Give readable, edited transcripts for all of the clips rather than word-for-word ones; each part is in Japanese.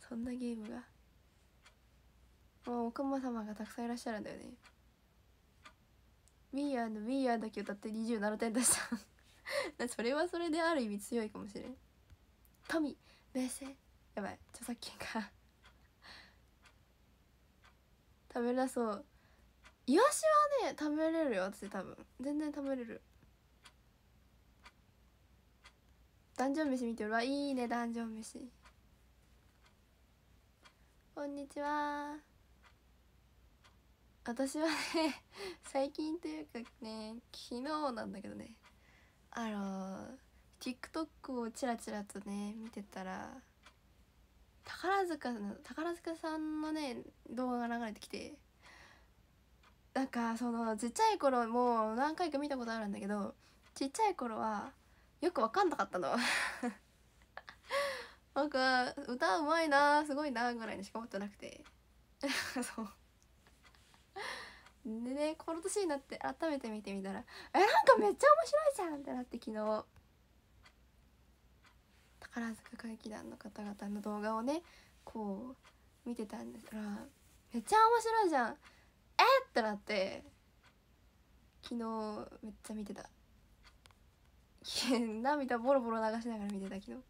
そんなゲームがもうお熊様がたくさんいらっしゃるんだよね。 We are the We are だけ歌って27点出したそれはそれである意味強いかもしれん。神名声やばい著作権が食べれそう。イワシはね食べれるよ私。多分全然食べれる。ダンジョン飯見てるわ。いいねダンジョン飯。こんにちは。私はね最近というかね昨日なんだけどねTikTok をチラチラとね見てたら宝塚さんのね動画が流れてきて、なんかそのちっちゃい頃もう何回か見たことあるんだけど、ちっちゃい頃はよく分かんなかったのなんか歌うまいなすごいなぐらいにしか思ってなくてそうでね、この年になって改めて見てみたらなんかめっちゃ面白いじゃんってなって、昨日宝塚歌劇団の方々の動画をねこう見てたんですが、めっちゃ面白いじゃんってなって、昨日めっちゃ見てた涙ボロボロ流しながら見てた。昨日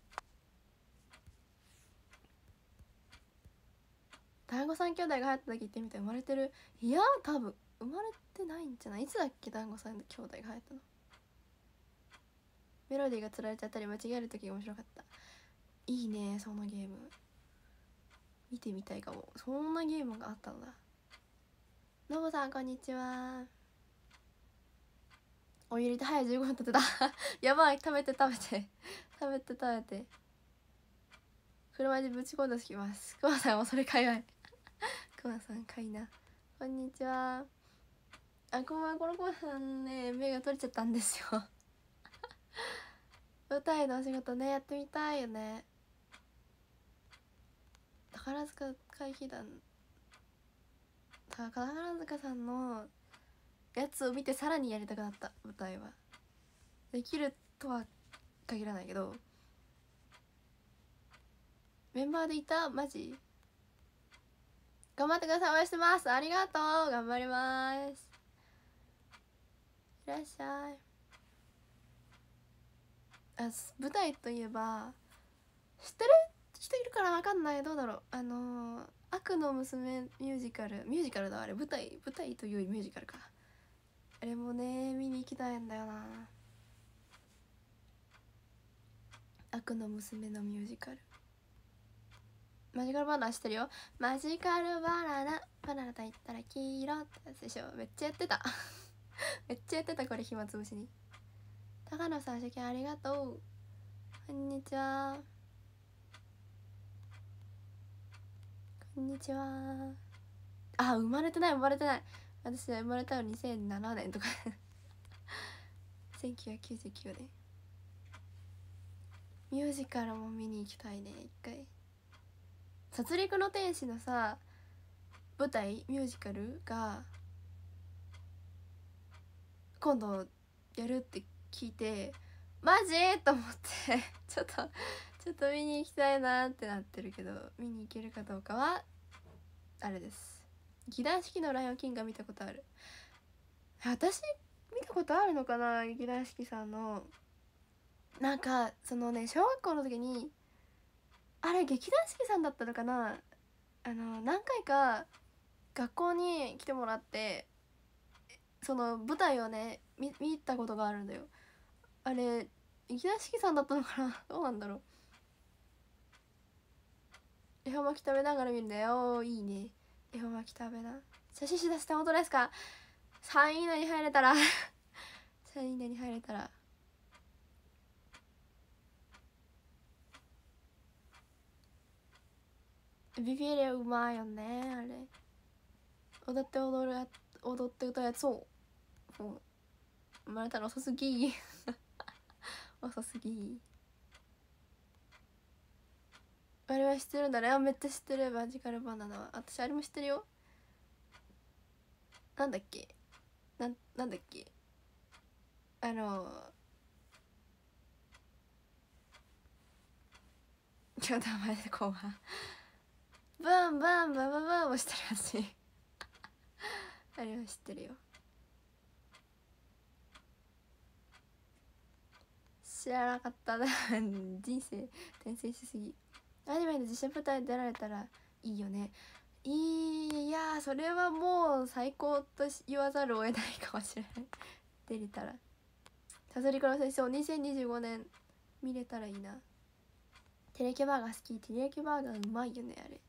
団子三兄弟が流行った時ってみたら生まれてる？いや多分生まれてないんじゃない？いつだっけ団子三兄弟が流行ったの。メロディーがつられちゃったり間違える時が面白かった。いいねそのゲーム見てみたいかも。そんなゲームがあったのだ。のぼさんこんにちは。お湯入れて早い15分経ってたやばい食べて車でぶち込んできます。くまさんもそれかいわいくまさんかいな。こんにちは。このくまさんね目が取れちゃったんですよ舞台のお仕事ねやってみたいよね。宝塚歌劇団宝塚さんのやつを見てさらにやりたくなった。舞台はできるとは限らないけど、メンバーでいたマジ頑張ってください。応援してます。ありがとう。頑張ります。いらっしゃい。舞台といえば知ってる人いるから分かんない。どうだろう。悪の娘ミュージカルだあれ。舞台というよりミュージカルか。あれもね見に行きたいんだよな。悪の娘のミュージカル。マジカルバナナ知ってるよ。マジカルバナナと言ったら黄色ってやつでしょ。めっちゃやってためっちゃやってたこれ暇つぶしに。高野さん初見ありがとう。こんにちは。こんにちは。生まれてない。私は生まれたの2007年とか1999年。ミュージカルも見に行きたいね一回。殺戮の天使のさ舞台ミュージカルが今度やるって聞いてマジと思ってちょっと見に行きたいなってなってるけど、見に行けるかどうかはあれです。劇団四季のライオンキングは見たことある。私見たことあるのかな。劇団四季さんのなんかそのね小学校の時にあれ劇団四季さんだったのかな。何回か学校に来てもらってその舞台をね見たことがあるんだよ。あれ劇団四季さんだったのかなどうなんだろう。恵方巻き食べながら見るんだよ。いいね。恵方巻き食べな。写真集出して本当ですか。3位以内に入れたら3位以内に入れたら。ビビりゃうまいよねあれ。踊って歌うやつ。そう生まれたら遅すぎ遅すぎ。あれは知ってるんだね。めっちゃ知ってる。マジカルバナナは私あれも知ってるよ。なんだっけなんだっけちょっと前で後半ブンブンブンブンブンをしてるやつあれは知ってるよ。知らなかったな人生転生しすぎ。アニメで実写舞台出られたらいいよね。いやそれはもう最高と言わざるを得ないかもしれない出れたら。サソリから先生2025年見れたらいいな。テレキュバーガー好き。テレキュバーガーうまいよねあれ。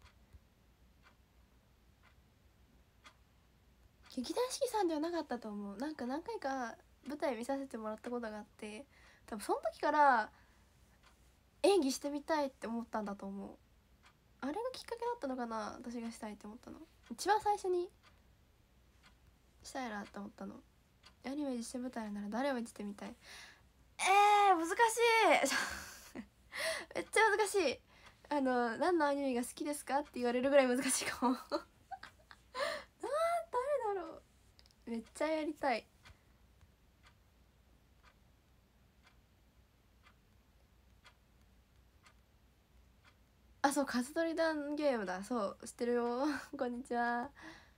劇団四季さんではなかったと思う。なんか何回か舞台見させてもらったことがあって、多分その時から演技してみたいって思ったんだと思う。あれがきっかけだったのかな、私がしたいって思ったの。一番最初にしたいなって思ったの。アニメ実写舞台なら誰を演じてみたい。難しいめっちゃ難しい。何のアニメが好きですかって言われるぐらい難しいかも誰だろう。めっちゃやりたい。あ、そう、カズトリダンゲームだ。そう、知ってるよこんにちは。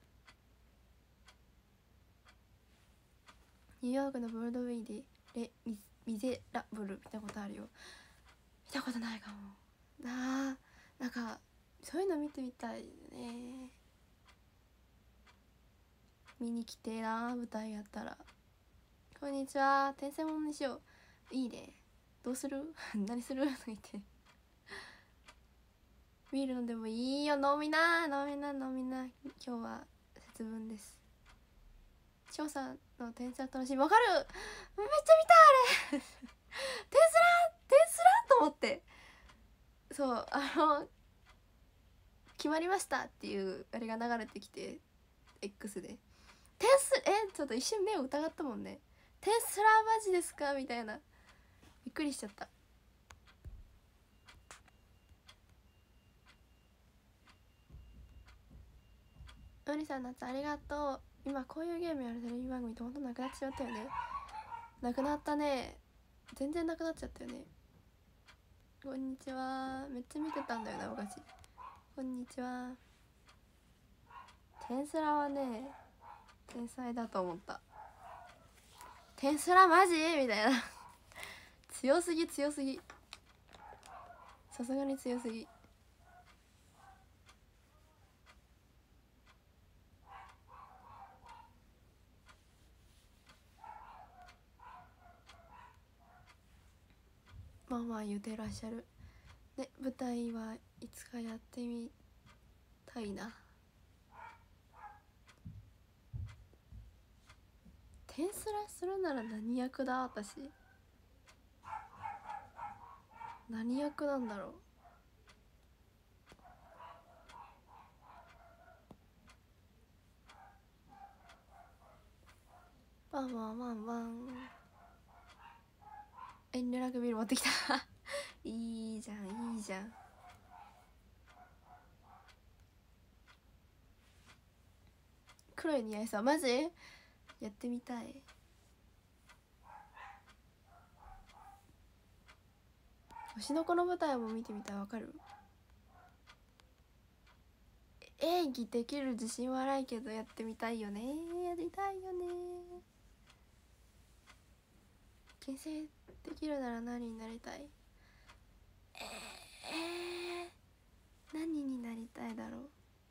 ニューヨークのブロードウェイでミゼラブル見たことあるよ。見たことないかもな。なんかそういうの見てみたいね。見に来てな、舞台やったら。こんにちは、転生ものにしよう。いいね。どうする何すると言ってビール飲んでもいいよ。飲みな飲みな飲みな。今日は節分です。翔さんの転生楽しみ。わかる、めっちゃ見たあれ転スラと思って。そう決まりましたっていうあれが流れてきて X でちょっと一瞬目を疑ったもんね。テスラマジですかみたいな、びっくりしちゃった。のりさん夏ありがとう。今こういうゲームやるテレビ番組ってほんとなくなってしまったよね。なくなったね、全然なくなっちゃったよね。こんにちは、めっちゃ見てたんだよな昔。こんにちは。テンスラはね天才だと思った。テンスラマジみたいな強すぎ強すぎ、さすがに強すぎ。まあまあ言うてらっしゃるね。舞台はいつかやってみたいな。テンスラするなら何役だ私。何役なんだろう。ワンワンワンワン。遠慮なくビール持ってきたいいじゃんいいじゃん。黒い似合いさマジやってみたい。星の子の舞台も見てみたい。わかる。演技できる自信はないけどやってみたいよね。やりたいよね。牽制できるなら何になりたい。何になりたいだろ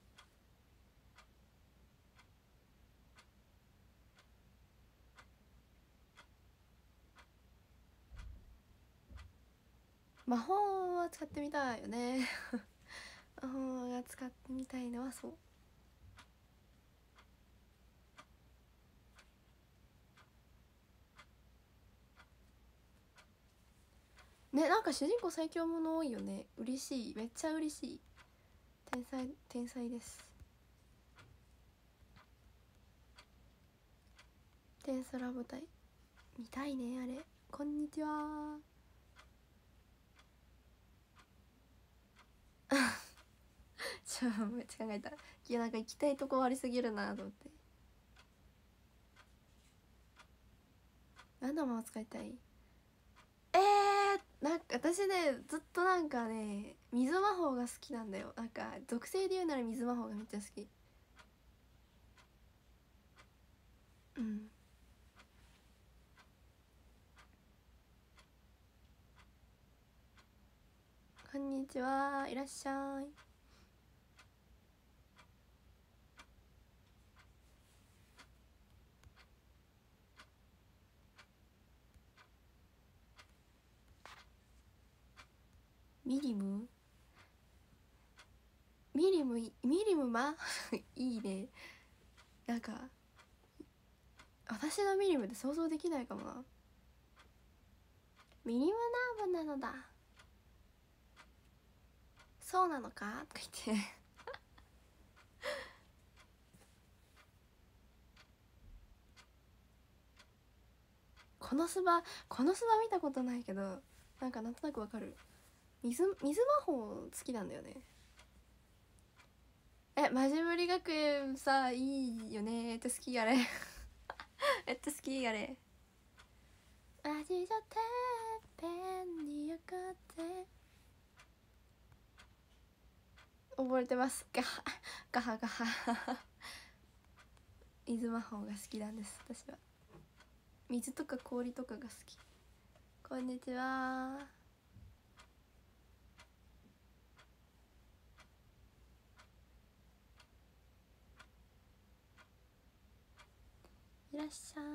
う。魔法は使ってみたいよね魔法が使ってみたいのはそうね。なんか主人公最強もの多いよね。嬉しい、めっちゃ嬉しい。天才です。テンスラ舞台見たいねあれ。こんにちはめっちゃ考えた。いやなんか行きたいとこありすぎるなと思って。何の魔法使いたい。 なんか私ねずっとなんかね水魔法が好きなんだよ。なんか属性で言うなら水魔法がめっちゃ好き。うん。こんにちは、いらっしゃい。ミリムミリムいいね。なんか私のミリムって想像できないかもな。ミリムナーブなのだ、そうなのかとか言ってこのスバ見たことないけど、なんとなくわかる。水魔法好きなんだよね。マジムリ学園さ、いいよね。好きやれ好きやれ。味じゃてっぺんに焼かって覚えてます。ガハガハ水魔法が好きなんです、私は。水とか氷とかが好き。こんにちは。いらっしゃい。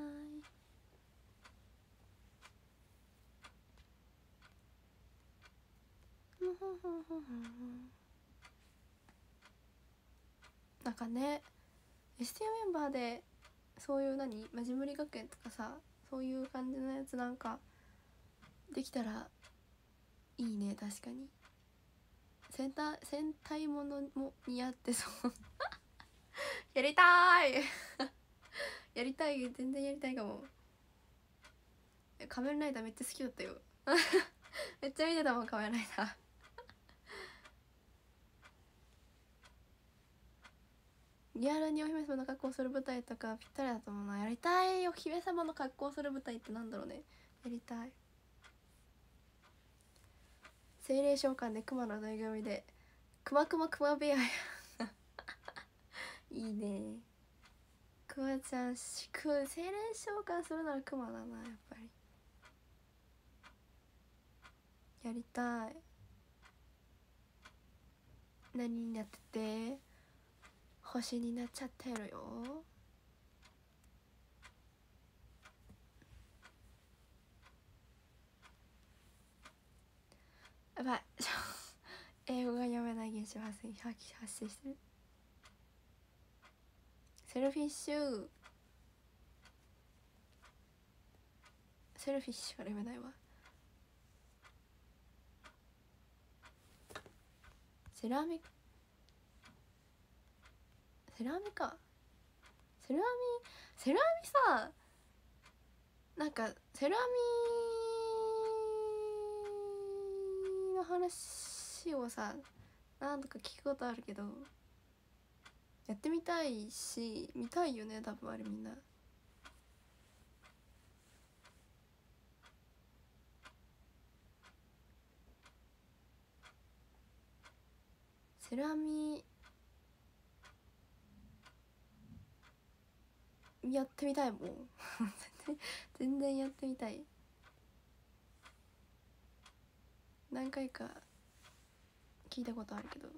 なんかね ST メンバーでそういうマジムリ学園とかさ、そういう感じのやつなんかできたらいいね。確かに戦隊ものも似合ってそうやりたいやりたい、全然やりたいかも。仮面ライダーめっちゃ好きだったよめっちゃ見てたもん、仮面ライダーリアルにお姫様の格好する舞台とかぴったりだと思うな。やりたい。お姫様の格好する舞台ってなんだろうね。やりたい。精霊召喚で熊のぬいぐるみで熊部屋いいね。クマちゃん精霊召喚するなら熊だな、やっぱり。やりたい。何になってて星になっちゃってるよ。やばい英語が読めない現象発生してる。セルフィッシュから読めないわ。セラミか。セラミさ、なんかセラミの話をさ何度か聞くことあるけど、やってみたいし見たいよね、多分あれみんな。セラミやってみたいもん全然やってみたい。何回か聞いたことあるけど。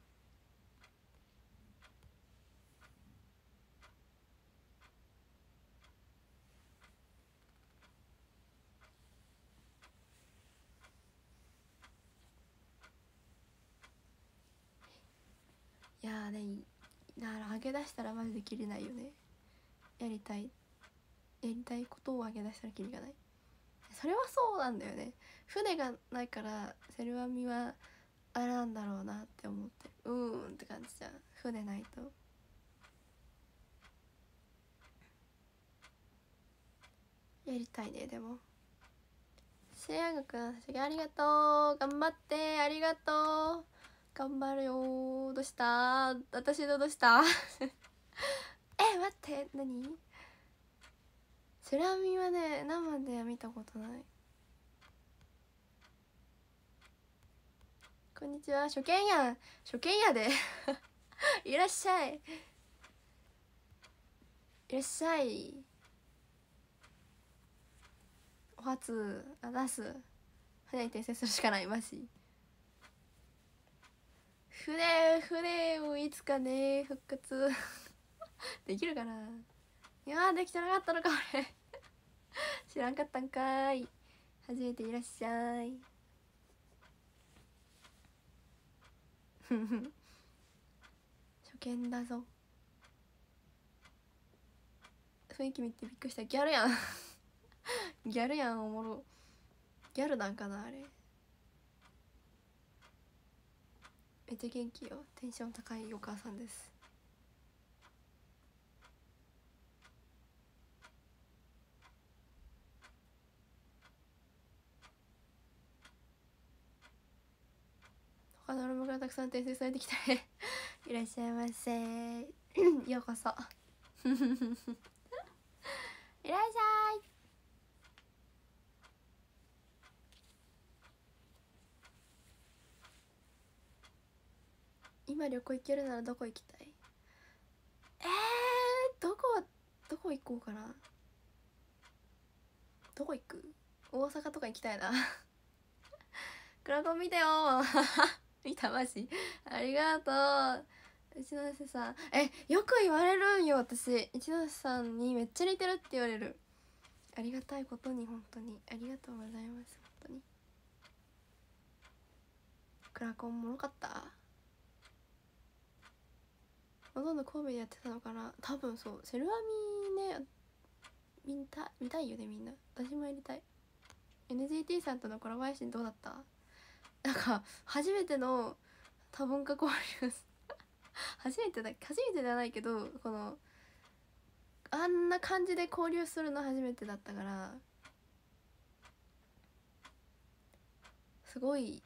いやーね、だから上げ出したらマジで切れないよね。やりたいことを上げ出したらキリがない。それはそうなんだよね。船がないからセルアミはあれなんだろうなって思ってる。って感じじゃん、船ないと。やりたいね。でもシェア学の私がありがとう。頑張って、ありがとう。頑張るよ。どうした私のどうした待って、何セラミはね生では見たことない。 こんにちは。初見やん。初見やでいらっしゃい。いらっしゃい。お初出す。船に転生するしかないまし。船をいつかね復活できるかな。いやーできてなかったのか俺知らんかったんかーい。初めていらっしゃい初見だぞ。雰囲気見てびっくりした。ギャルやんギャルやん。おもろ。ギャルなんかなあれ。めっちゃ元気よ。テンション高いお母さんです。他のロムからたくさん転生されてきたねいらっしゃいませようこそいらっしゃい。今旅行行けるならどこ行きたい？どこ行こうかな。どこ行く？大阪とか行きたいなクラコン見たよ見たマジありがとう。一ノ瀬さんよく言われるんよ。私一ノ瀬さんにめっちゃ似てるって言われる。ありがたいことに本当にありがとうございます。本当にクラコンおもろかった。ほとんど神戸でやってたのかな。多分そう。セルアミね見たいよねみんな。私もやりたい。 NGT さんとのコラボ配信どうだった？なんか初めての多文化交流初めてではないけど、このあんな感じで交流するの初めてだったから、すごい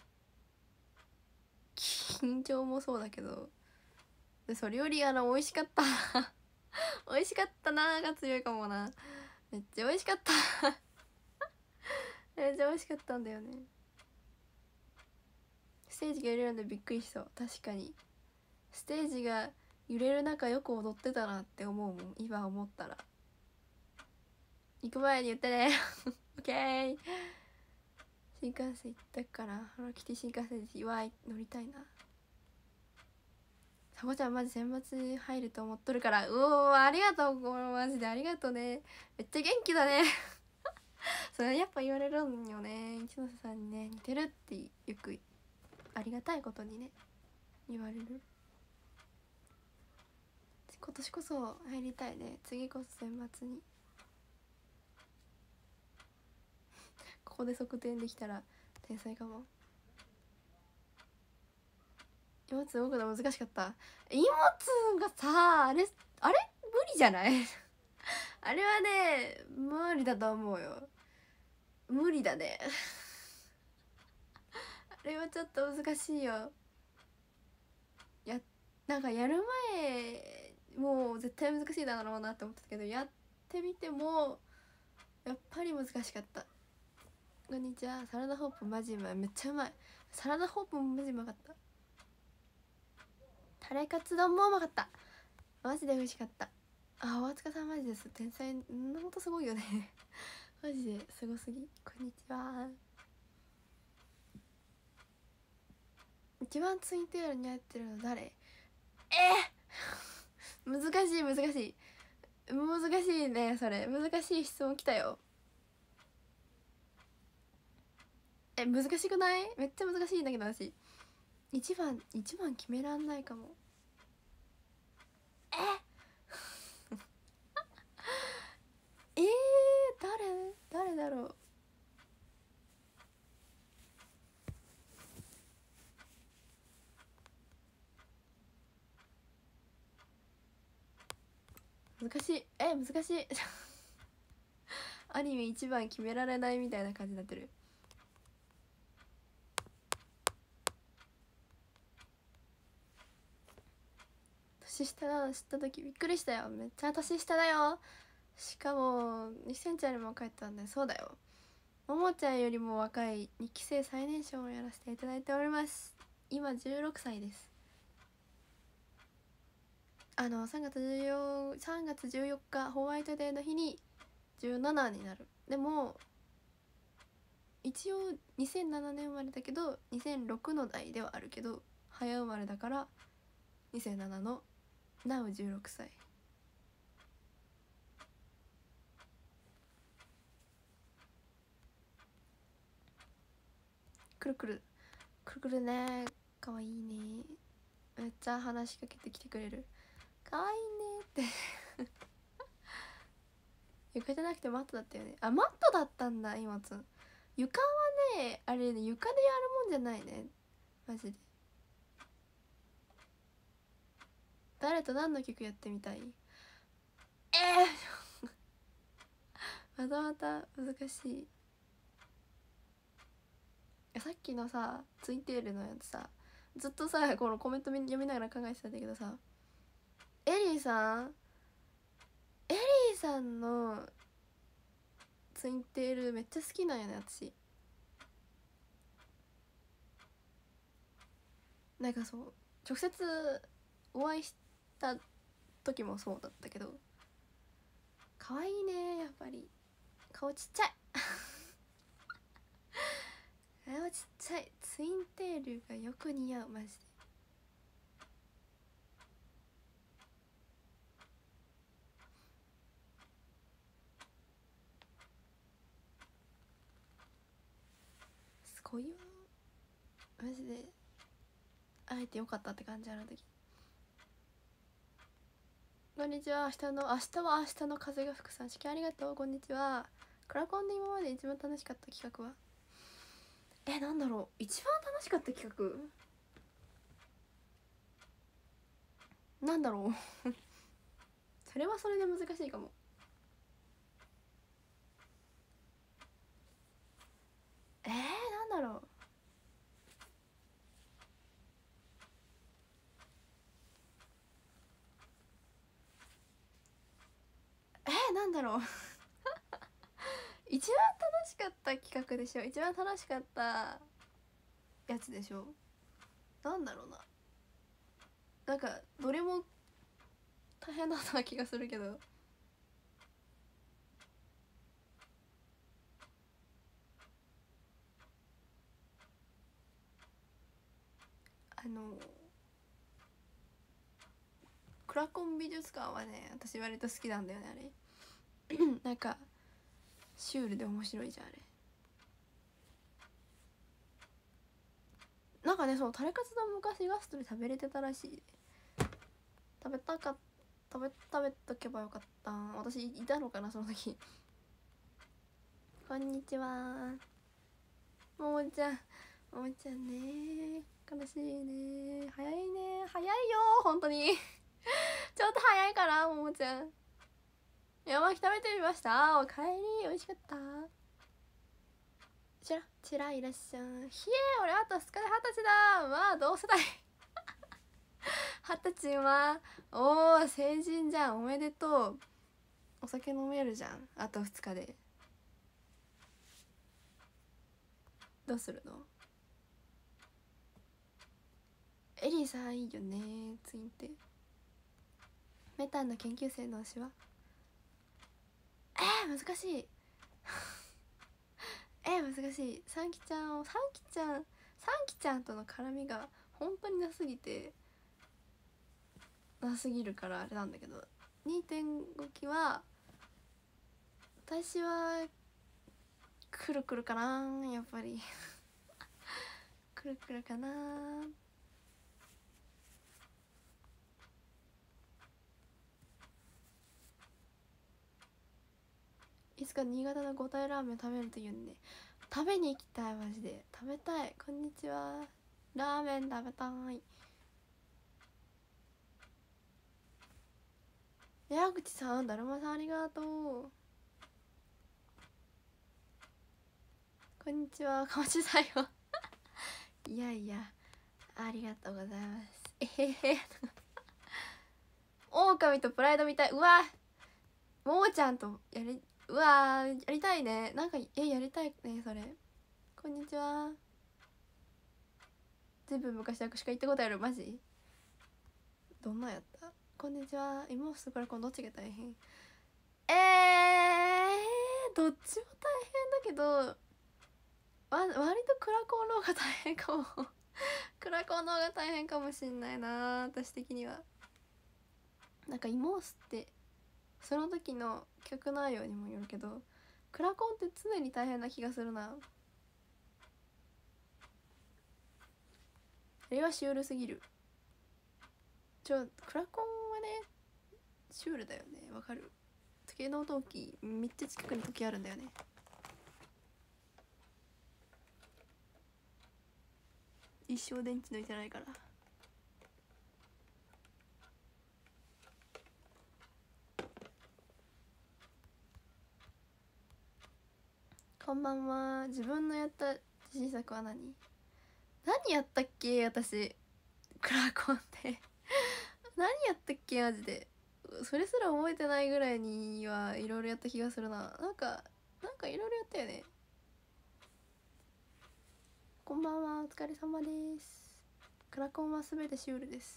緊張もそうだけど、でそれより美味しかった美味しかったなーが強いかもな。めっちゃ美味しかっためっちゃ美味しかったんだよね。ステージが揺れるんでびっくりした。確かにステージが揺れる中よく踊ってたなって思うもん。今思ったら。行く前に言ってねオッケー。新幹線行ったからハローキティ新幹線で乗りたいな。さこちゃんマジ選抜入ると思っとるから。うおーありがとう。これマジでありがとうね。めっちゃ元気だねそれやっぱ言われるんよね。一ノ瀬さんにね似てるってよくありがたいことにね言われる。今年こそ入りたいね。次こそ選抜にここで側転できたら天才かも。荷物動くの難しかった。荷物がさあれ無理じゃないあれはね無理だと思うよ。無理だねあれはちょっと難しいよ。なんかやる前もう絶対難しいだろうなって思ったけど、やってみてもやっぱり難しかった。こんにちは。サラダホープマジうまい。めっちゃうまい。サラダホープもマジうまかった。タレカツ丼もうまかった。マジで美味しかった。大塚さんマジです天才。んなことすごいよねマジですごすぎ。こんにちは。一番ツインテールに合ってるの誰？難しいね。それ難しい質問来たよ。難しくない？めっちゃ難しいんだけど私一番決めらんないかも。誰だろう。難しいアニメ一番決められないみたいな感じになってる。年下なの知った時びっくりしたよ。めっちゃ年下だよ。しかも2センチありも帰ったんで。そうだよ。ももちゃんよりも若い2期生最年少をやらせていただいております。 今16歳です。3月14日ホワイトデーの日に17になる。でも一応2007年生まれだけど2006の代ではあるけど早生まれだから2007の Now16 歳。くるくるくるくるね、かわいいね。めっちゃ話しかけてきてくれる。かわいいねって床じゃなくてマットだったよね。あ、マットだったんだ今つん。床はね、あれね、床でやるもんじゃないねマジで。誰と何の曲やってみたい？またまた難しい。さっきのさツインテールのやつさ、ずっとさこのコメント読みながら考えてたんだけどさ、エリーさんのツインテールめっちゃ好きなんよね私。なんかそう直接お会いした時もそうだったけど、可愛いねやっぱり。顔ちっちゃい顔ちっちゃい。ツインテールがよく似合うマジで。すごいよマジで。会えてよかったって感じ。あの時。こんにちは。明日は明日の風が吹くさん式ありがとう。こんにちは。クラコンで今まで一番楽しかった企画はなんだろう。一番楽しかった企画なんだろうそれはそれで難しいかも。なんだろう。なんだろう一番楽しかった企画でしょ。一番楽しかったやつでしょ。なんだろうな。なんかどれも大変だった気がするけど、クラコン美術館はね私割と好きなんだよねあれなんかシュールで面白いじゃんあれ。なんかね、そうタレカツ丼昔ガストで食べれてたらしい。食べとけばよかった。私いたのかなその時こんにちはももちゃん。ももちゃんね、悲しいね。早いね、早いよ本当にちょっと早いからももちゃん。山巻食べてみました。おかえり、美味しかった。ちらいらっしゃい。ひえ、俺あと2日で20歳だ。まあ同世代20歳はおー成人じゃん。おめでとう。お酒飲めるじゃんあと2日で。どうするの？エリーさんいいよねツインって。メタンの研究生の推しは難しい難しい。サンキちゃんとの絡みが本当になすぎるからあれなんだけど、 2.5 期は私はくるくるかなやっぱりくるくるかな。いつか新潟の五体ラーメン食べるというんで食べに行きたい。マジで食べたい。こんにちは。ラーメン食べたい。矢口さん、だるまさんありがとう。こんにちは。かもしだよいやいやありがとうございます。狼とプライドみたい。うわももちゃんとうわやりたいね。なんかやりたいねそれ。こんにちは。 全部昔握手会行ったことある。マジ？どんなんやった？こんにちは。イモースとクラコンどっちが大変？どっちも大変だけど割とクラコンの方が大変かもクラコンの方が大変かもしんないな、私的には。なんかイモースってその時の曲内容にもよるけど、クラコンって常に大変な気がするな。あれはシュールすぎる。クラコンはねシュールだよね。わかる？時計の陶器めっちゃ近くに時計あるんだよね。一生電池抜いてないから。こんばんは。自分のやった自信作は何やったっけ私。クラコンって何やったっけマジで。それすら覚えてないぐらいにはいろいろやった気がするな。なんかいろいろやったよね。こんばんは、お疲れ様です。クラコンは全てシュールです。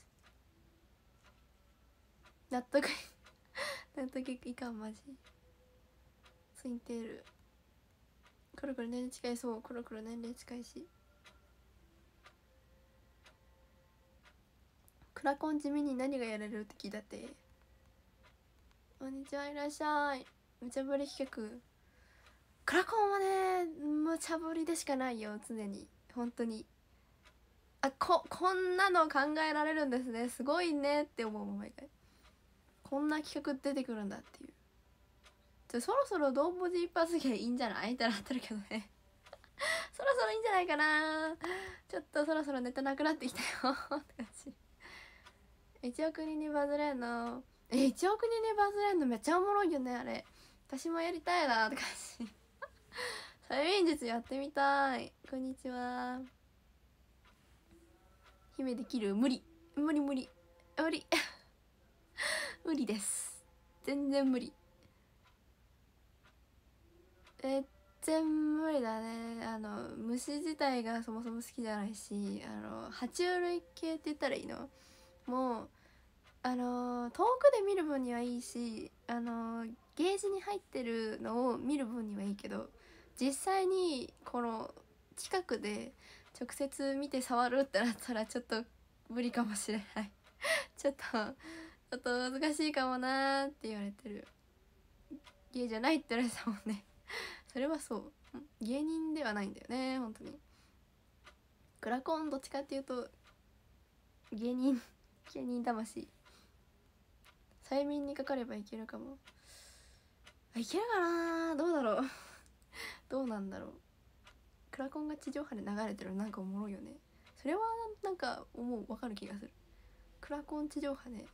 納得いかんマジ。ツインテールコロコロ年齢近い。そう、コロコロ年齢近いし。クラコン地味に何がやれるって聞いたって。こんにちは、いらっしゃい。無茶ぶり企画。クラコンはね無茶ぶりでしかないよ、常に。本当にこんなの考えられるんですね、すごいねって思うもん毎回。こんな企画出てくるんだっていう。そろそろドンボジ一発芸いいんじゃないってなってるけどねそろそろいいんじゃないかな。ちょっとそろそろネタなくなってきたよって感じ。1億人にバズれんの1億人にバズれんのめっちゃおもろいよねあれ。私もやりたいなって感じ催眠術やってみたい。こんにちは。姫できる？無理無理無理です。全然無理。全然無理だね。虫自体がそもそも好きじゃないし、爬虫類系って言ったらいいの？もう遠くで見る分にはいいし、ゲージに入ってるのを見る分にはいいけど、実際にこの近くで直接見て触るってなったらちょっと無理かもしれないちょっと難しいかもなーって言われてる。ゲーじゃないって言われてたもんねそれはそう、芸人ではないんだよね本当に。クラコンどっちかっていうと芸人魂。催眠にかかればいけるかも。いけるかな、どうだろうどうなんだろう。クラコンが地上波で流れてるのなんかおもろいよね。それはなんかわかる気がする。クラコン地上波で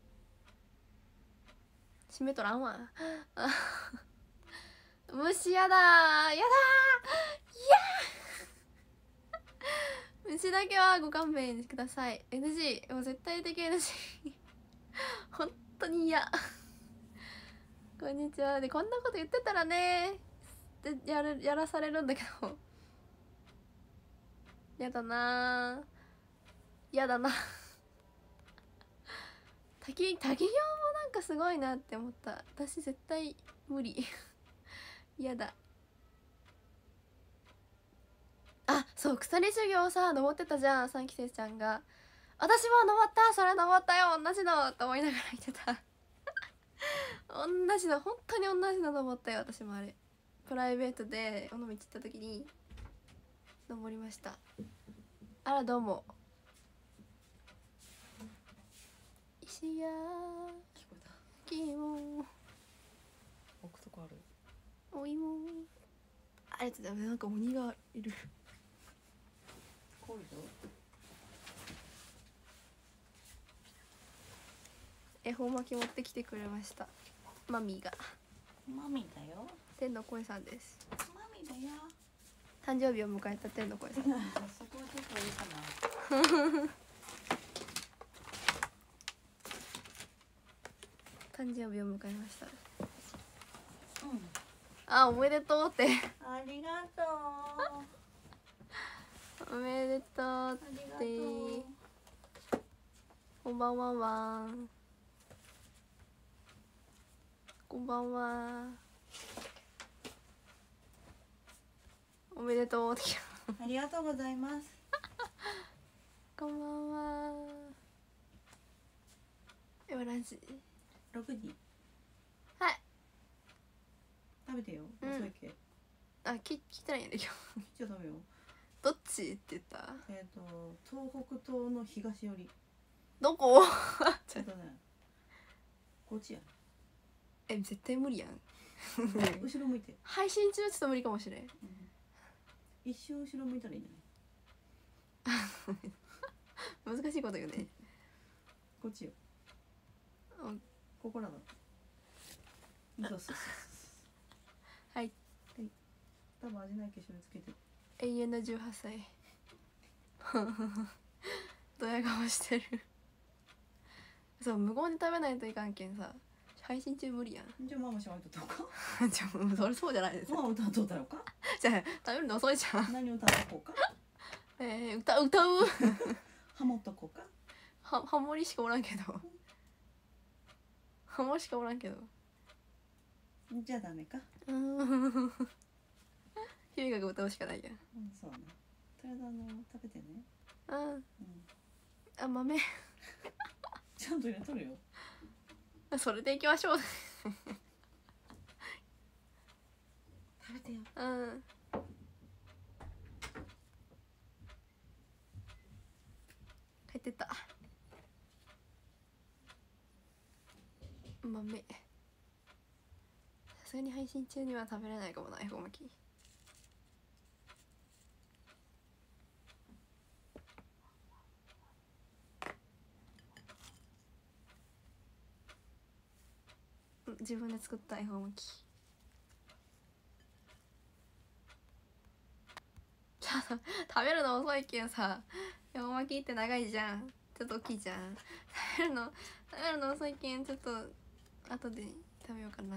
締めとらんわ虫やだー虫だけはご勘弁ください。 NG もう絶対的 NG 本当に嫌こんにちは。でこんなこと言ってたらねでやらされるんだけどやだな滝行もなんかすごいなって思った。私絶対無理やだ。そう、鎖修行さ登ってたじゃん3期生ちゃんが。私も登った、それ登ったよ同じのって思いながら言ってた同じの、本当に同じの登ったよ。私もあれプライベートで尾道行った時に登りました。あらどうも。石や聞こえた。 きも置くとこある。 お芋ありがとうございます。なんか鬼がいる。 コールド。 恵方巻き持ってきてくれました。マミーが。 マミだよ。 天の声さんです。 マミだよ。 誕生日を迎えた天の声さんそこはちょっといいかな。 誕生日を迎えました。 うん。 おめでとうってありがとおめでとうあってりがとう。 こんばんは。こんばんは。おめでとうってありがとうございます。 こんばんは。今何時？ 6時。 はい。 食べてよ。 うん遅いけ。 あ、聞いてないんだけど。 切っちゃダメよ。 どっちって言った？ 東北東の東寄り。 どこ？ こっちや。 絶対無理やん。 後ろ向いて。 配信中ちょっと無理かもしれん。 一瞬後ろ向いたらいいんじゃない？ 難しいこと言うね。 こっちよ。 うん、 ここらだ。そう。 はい。 多分味ない化粧つけてる。 永遠の18歳。ドヤ顔してる。そう、無言で食べないといかんけんさ、配信中無理やん。 じゃあママシャワー歌おうか。 じゃあそれそうじゃないですよ。 ママ歌っとったよか。 じゃあ食べるの遅いじゃん。 何歌っとこうか。 歌うハモっとこうか。 ハモリしかおらんけど。ハモリしかおらんけど。 じゃあダメか。 ひびが歌うしかないやん。 そうね。とりあえず食べてね。 あ、豆。 ちゃんと入れとるよ。 それでいきましょう。 食べてよ。 帰ってった。豆。さすがに配信中には食べれないかもな、恵方巻き。自分で作った恵方巻き。食べるの遅いけんさ、恵方巻きって長いじゃん。ちょっと大きいじゃん。食べるの遅いけん、ちょっと後で食べようかな。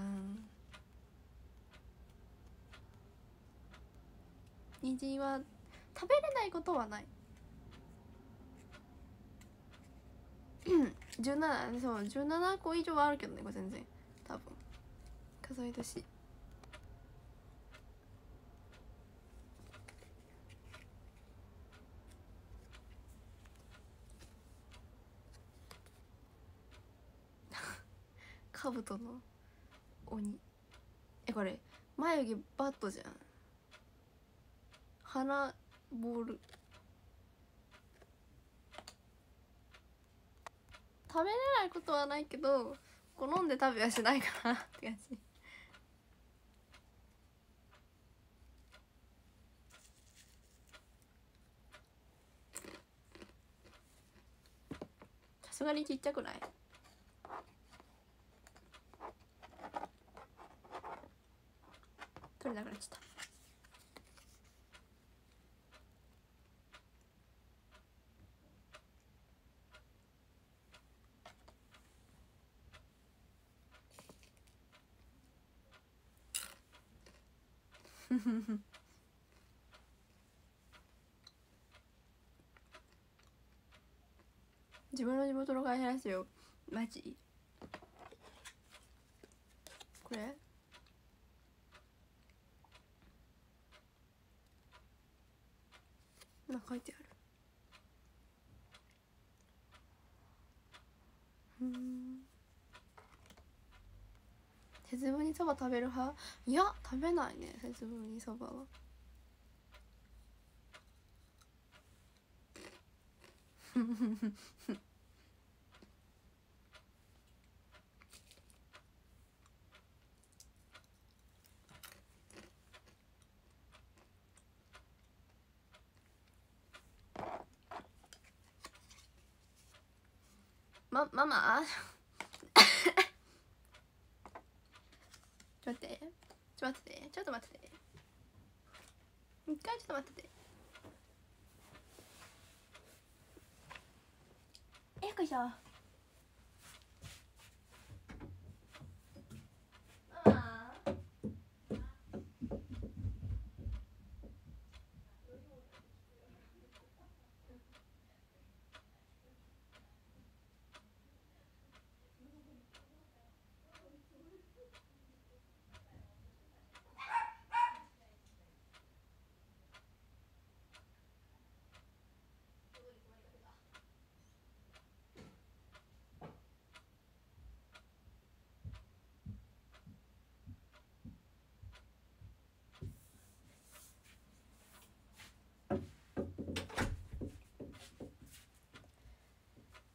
人参は食べれないことはない。17、そう、17個以上はあるけどね、これ全然多分数え年。カブトの鬼。これ眉毛バットじゃん。鼻ボール。食べれないことはないけど好んで食べはしないかなって感じ。さすがにちっちゃくない？取れなくなっちゃった。自分の地元の会社ですよ。マジ？これなんか書いてある。節分にそば食べる派？いや食べないね、節分にそばは。ママちょっと待って、ちょっと待って、ちょっと待って、一回ちょっと待ってて。よいしょ。ママ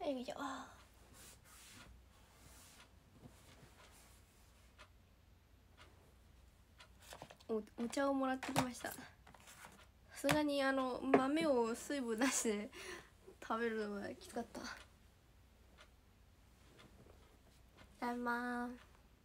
よいしょ。お茶をもらってきました。さすがに豆を水分出して食べるのはきつかった。ただいまー。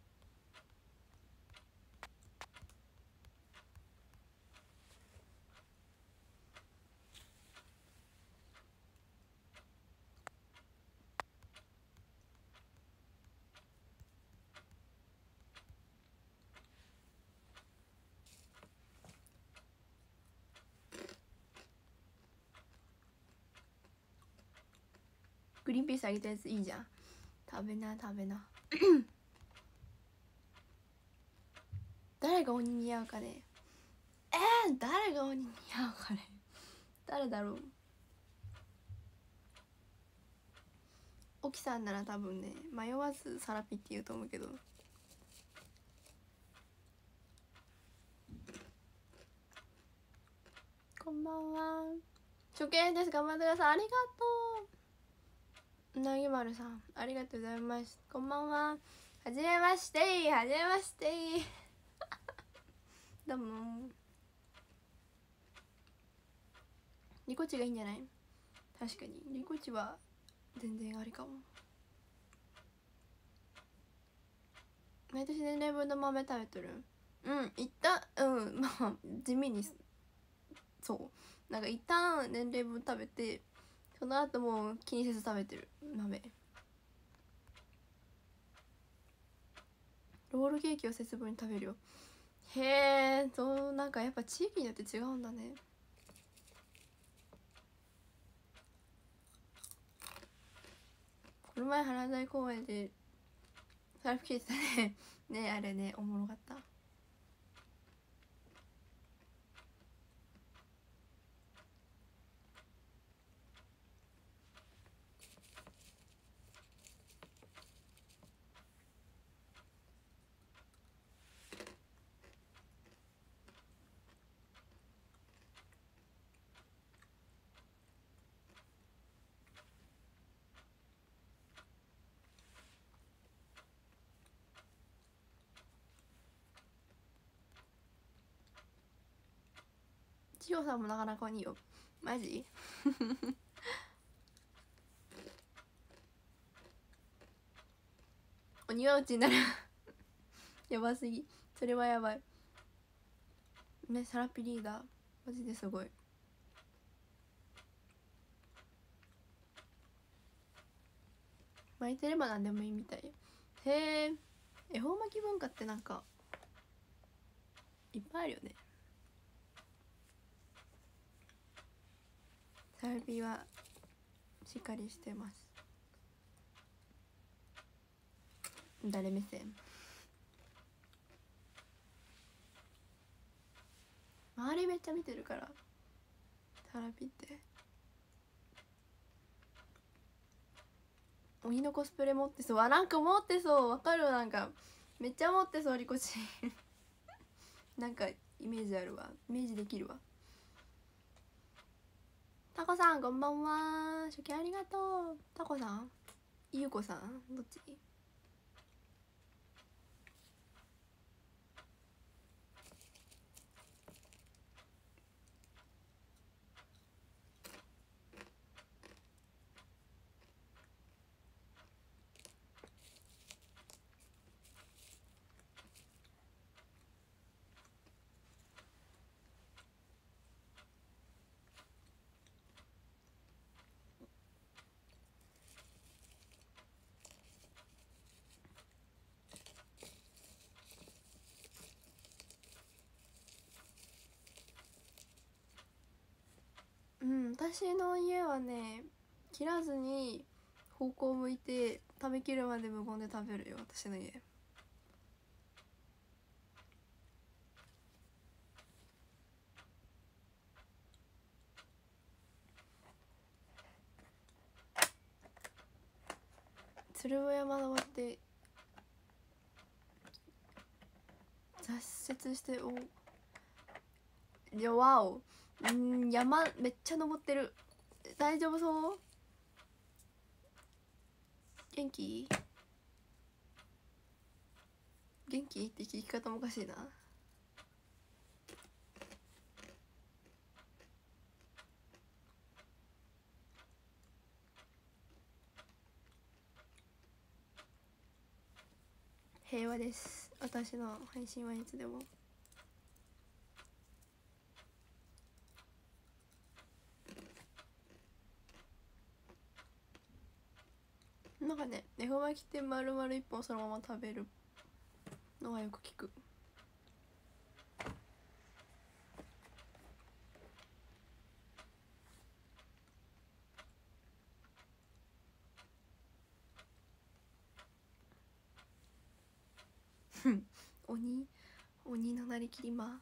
グリーンピースあげたやついいじゃん。食べな食べな。誰が鬼に似合うかね。誰が鬼に似合うかね。誰だろう。沖さんなら多分ね、迷わずサラピって言うと思うけど。こんばんは。初見です。頑張ってください。ありがとう。なぎまるさん、ありがとうございます。こんばんは。はじめまして。はじめまして。どうも。リコチがいいんじゃない？確かにリコチは全然ありかも。毎年年齢分の豆食べとる？一旦まあ地味にそうなんか一旦年齢分食べて、その後もう気にせず食べてる豆。ロールケーキを節分に食べるよ。へえ、そうなんかやっぱ地域によって違うんだね。この前花大公園でサーフ聞いてたね。ね、あれね、おもろかった。千代さんもなかなかいいよ。マジ？鬼はうちになる。やばすぎ。それはやばいね。サラピリーダーマジですごい。巻いてれば何でもいいみたい。へえ。恵方巻き文化ってなんかいっぱいあるよね。サラピはしっかりしてます。誰目線？周りめっちゃ見てるからサラピって。鬼のコスプレ持ってそう。なんか持ってそう。わかる。なんかめっちゃ持ってそう。リコチなんかイメージあるわ。イメージできるわ。タコさんこんばんは。初見ありがとう。タコさん、ゆうこさん、どっち？私の家はね、切らずに方向を向いて食べきるまで無言で食べるよ。私の家。鶴尾山登って挫折して、わお。山めっちゃ登ってる。大丈夫そう？ 元気元気って聞き方もおかしいな。平和です。私の配信はいつでも。なんかね、恵方巻きって丸々一本そのまま食べるのはよく聞く。鬼のなりきりま。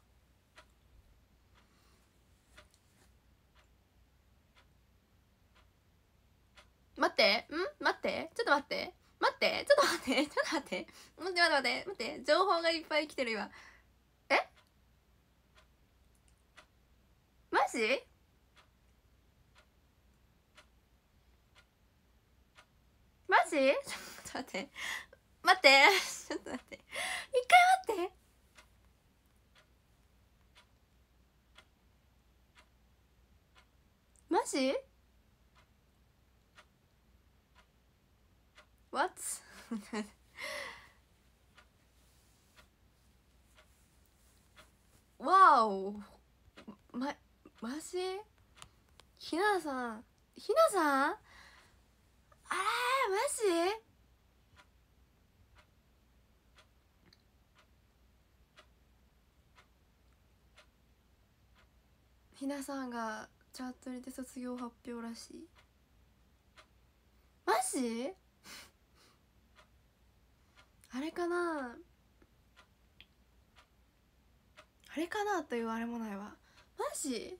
待って待ってちょっと待って待ってちょっと待ってちょっと待って待って待って待って情報がいっぱい来てる今。えマジマジちょっと待って待ってちょっと待って一回待ってマジWhat? わおマジひなさんあれマジひなさんがチャートにて卒業発表らしい。マジあれかなというあれもないわ。マジ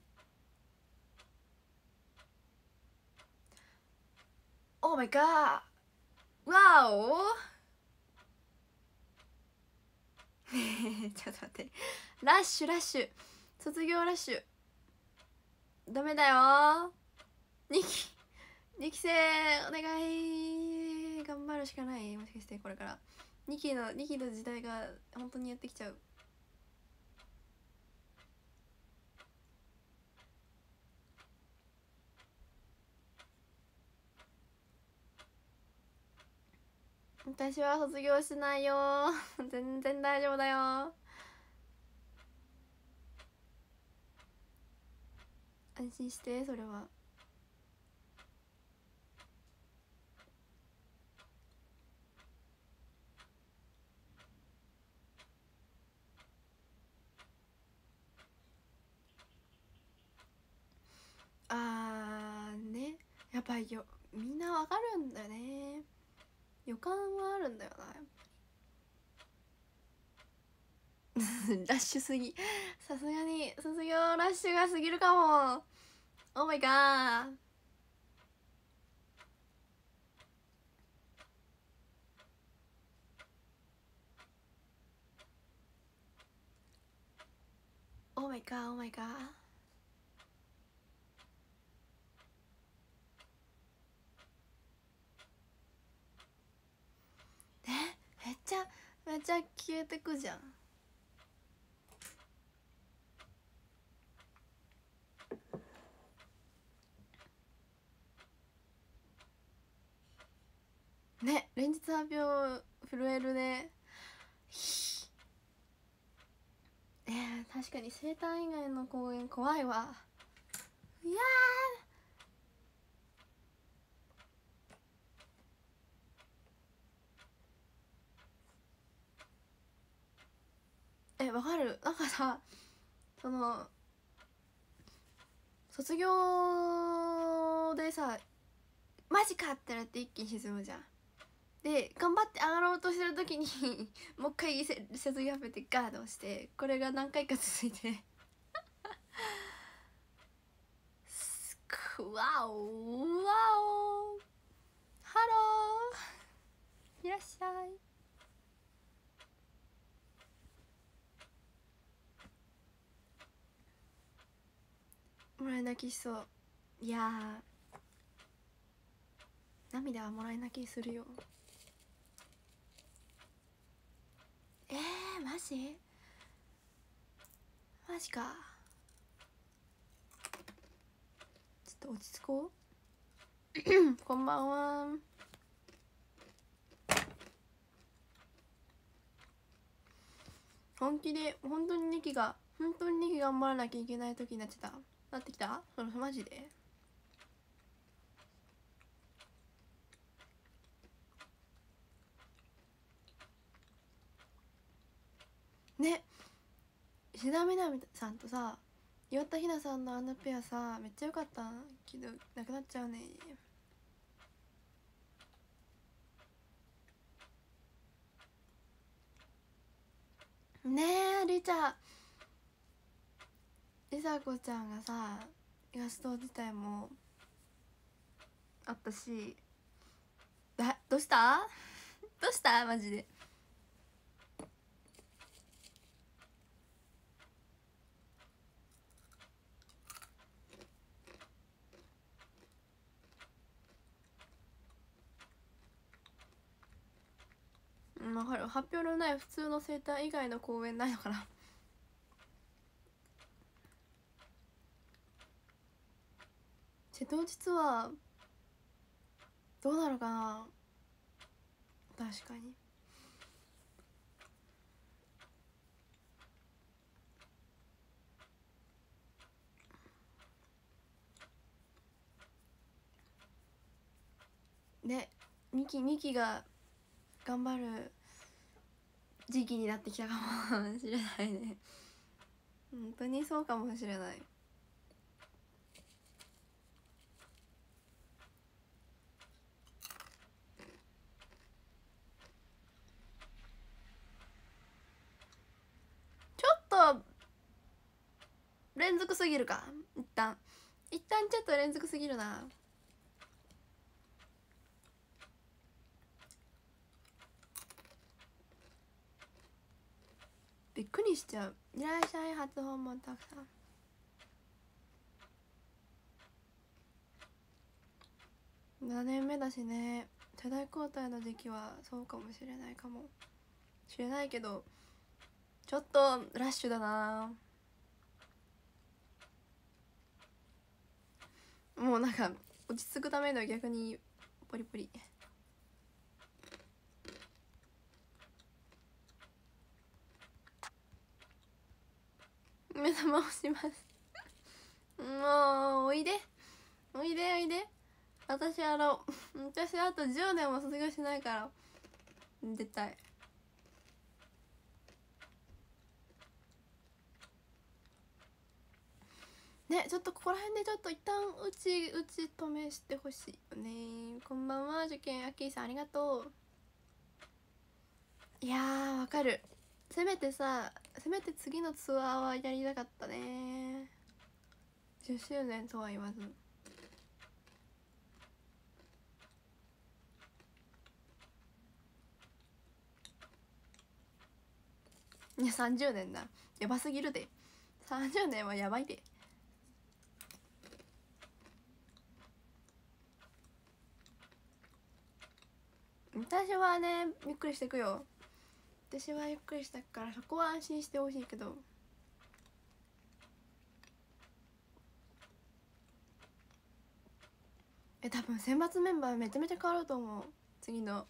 オーマイガーわおちょっと待ってラッシュ卒業ラッシュダメだよ2期生お願い頑張るしかない。もしかしてこれから2期の時代が本当にやってきちゃう。私は卒業しないよ全然大丈夫だよ。安心してそれは。ねやっぱりみんなわかるんだよね。予感はあるんだよなラッシュすぎさすがに卒業ラッシュが過ぎるかも。オーマイガーオーマイガーオーマイガーめっちゃ消えてくじゃん。ね連日発表震えるね。確かに生誕以外の公演怖いわ。いやわかる。なんかさその卒業でさマジかってなって一気に沈むじゃん。で頑張って上がろうとしてる時にもう一回卒業発表ってガードをしてこれが何回か続いてわおハローいらっしゃい。もらい泣きしそう。いや涙はもらい泣きするよ。マジマジか。ちょっと落ち着こうこんばんは。本当に2期頑張らなきゃいけない時になってきたマジで。ね、石田みなみさんとさ岩田ひなさんのあのペアさめっちゃ良かったけどなくなっちゃうね。ねえりさこちゃんがさイラスト自体もあったし、どうしたどうしたマジで。分かる。発表のない普通の生誕以外の公演ないのかな瀬戸内ツアーどうなるかな。確かにね。2期が頑張る時期になってきたかもしれないね。本当にそうかもしれない。ちょっと連続すぎるか。一旦ちょっと連続すぎるな。びっくりしちゃう。いらっしゃい初訪問たくさん。7年目だしね、世代交代の時期はそうかもしれないけどちょっとラッシュだな。もうなんか落ち着くための逆にポリポリ。目玉押しますもうおいで私あと10年も卒業しないから絶対。ね、ちょっとここら辺でちょっと一旦打ち止めしてほしいよね。こんばんは受験アッキーさんありがとう。いやーわかる。せめて次のツアーはやりたかったね。10周年とは言わず。いや30年だ、やばすぎるで。30年はやばいで。私はねゆっくりしてくよ。私はゆっくりしたからそこは安心してほしいけど。多分選抜メンバーめちゃめちゃ変わると思う次の。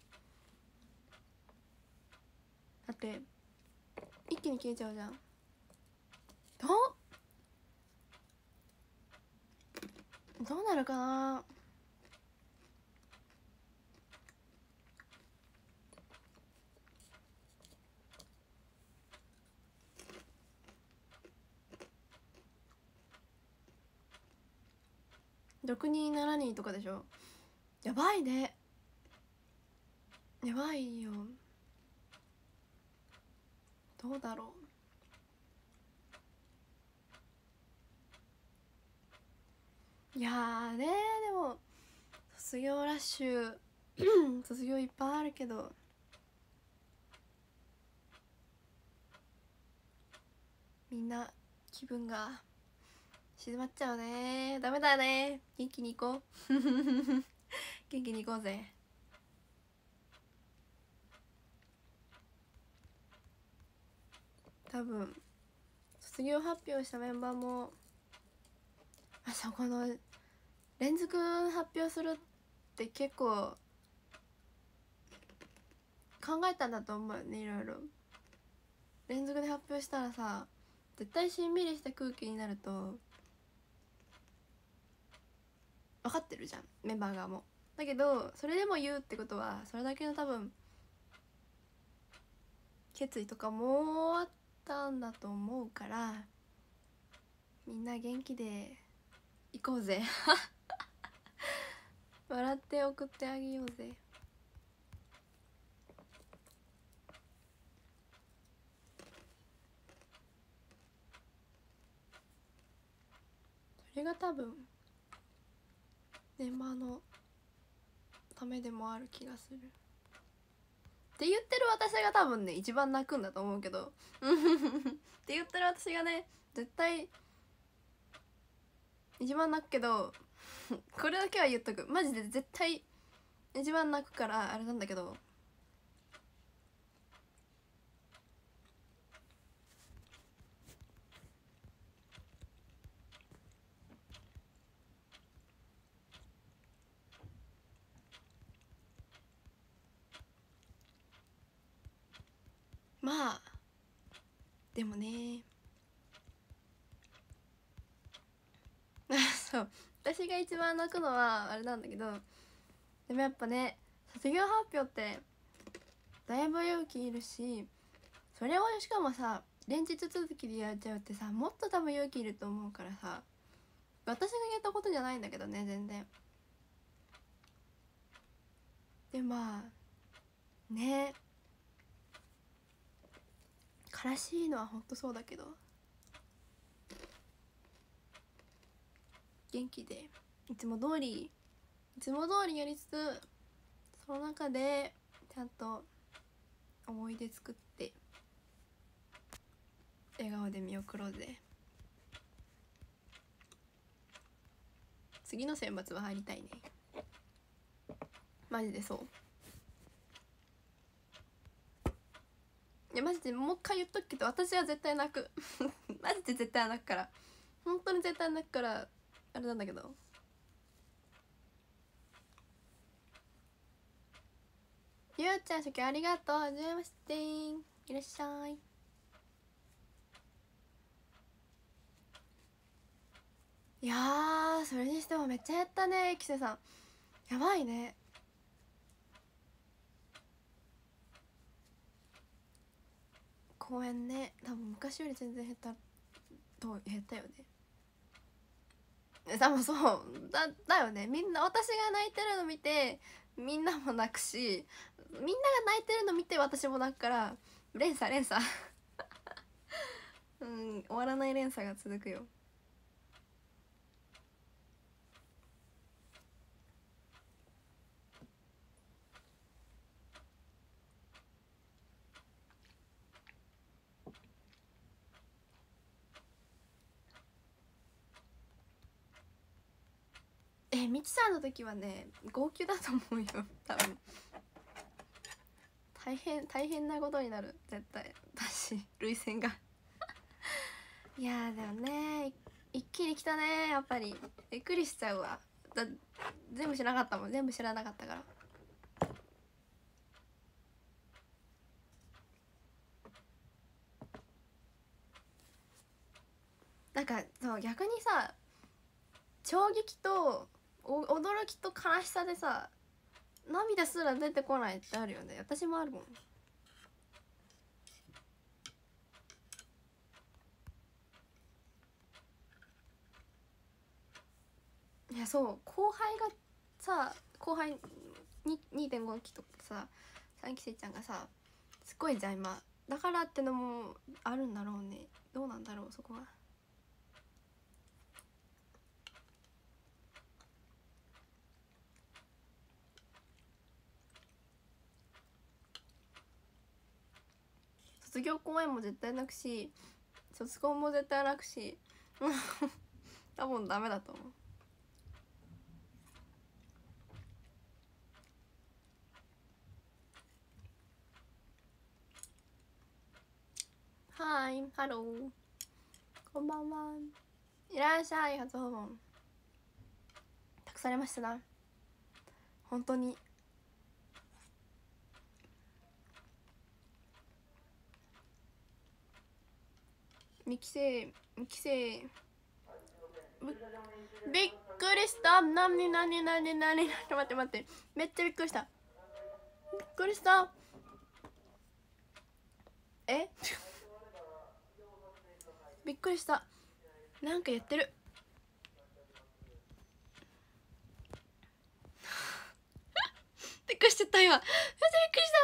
だって一気に消えちゃうじゃん。どうなるかな。6人7人とかでしょ。やばいね、やばいよ。どうだろう。いやーね、でも卒業ラッシュ卒業いっぱいあるけどみんな気分が静まっちゃうね。ダメだね、元気に行こう元気に行こうぜ。多分卒業発表したメンバーもそこの連続発表するって結構考えたんだと思うよね。いろいろ連続で発表したらさ、絶対しんみりした空気になると分かってるじゃん、メンバー側も。だけどそれでも言うってことはそれだけの多分決意とかもあったんだと思うから、みんな元気で行こうぜ笑って送ってあげようぜ。それが多分メンバーのためでもある気がするって言ってる私が多分ね一番泣くんだと思うけどって言ってる私がね絶対一番泣くけどこれだけは言っとく、マジで絶対一番泣くからあれなんだけど、まあでもねそう私が一番泣くのはあれなんだけど、でもやっぱね卒業発表ってだいぶ勇気いるし、それをしかもさ連日続きでやっちゃうってさ、もっと多分勇気いると思うからさ、私が言ったことじゃないんだけどね全然。でまあね、悲しいのはほんとそうだけど元気でいつも通りやりつつ、その中でちゃんと思い出作って笑顔で見送ろうぜ。次の選抜は入りたいね、マジでそう。いやマジでもう一回言っとくけど私は絶対泣くマジで絶対泣くから、本当に絶対泣くから、あれなんだけど。ゆうちゃん初期ありがとう。はじめまして、いらっしゃい。いやーそれにしてもめっちゃやったね、キセさんやばいね。公演ね、多分昔より全然減ったよね。多分そうだよね。みんな私が泣いてるの見てみんなも泣くし、みんなが泣いてるの見て私も泣くから連鎖うん終わらない連鎖が続くよ。みちさんの時はね号泣だと思うよ多分。大変なことになる絶対私涙腺がいやでもね一気に来たね、やっぱりびっくりしちゃうわ。全部知らなかったもん、全部知らなかったから。なんかそう逆にさ、衝撃と驚きと悲しさでさ涙すら出てこないってあるよね。私もあるもん。いやそう後輩がさ、後輩2.5 期とかさ3期生ちゃんがさすごいじゃん今だからってのもあるんだろうね。どうなんだろうそこは。卒業公演も絶対泣くし卒コンも絶対泣くし多分ダメだと思う。 はい、ハロー、こんばんは。いらっしゃい。初訪問託されましたな、本当に。ミキセイびっくりした。なにちょっと待って、めっちゃびっくりした。びっくりした。えびっくりした。なんかやってる。びっくりしちゃった今。めっちゃびっくりした。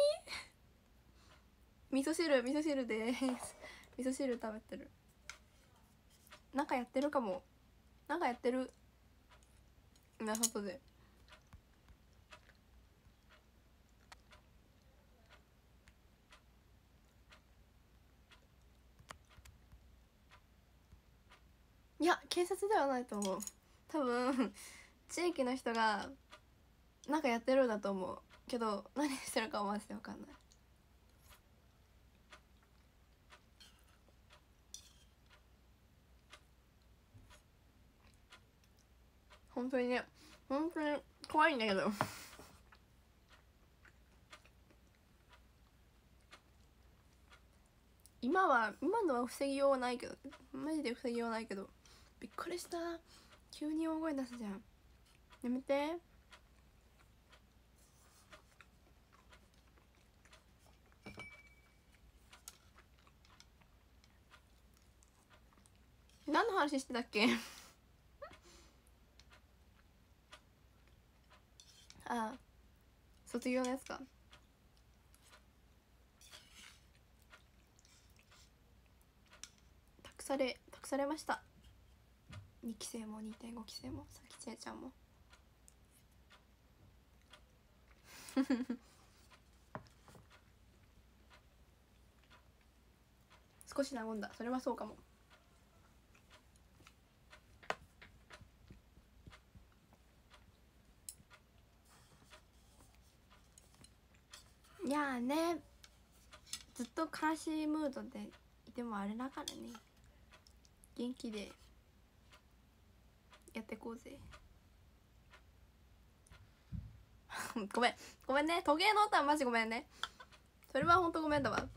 何？味噌汁です。味噌汁食べてる。なんかやってるかも。なんかやってるな、外で。いや、警察ではないと思う。多分地域の人がなんかやってるんだと思うけど、何してるかはマジで分かんない。本当にね、本当に怖いんだけど今のは防ぎようはないけど、マジで防ぎようないけど、びっくりした。急に大声出すじゃん。やめて。何の話してたっけああ、卒業のやつか。託されました。2期生も 2.5 期生もさきちえちゃんも少し和んだ。それはそうかも。いやーね、ずっと悲しいムードでいてもあれだからね、元気でやってこうぜごめんね、時計の音はマジごめんね。それはほんとごめんだわ。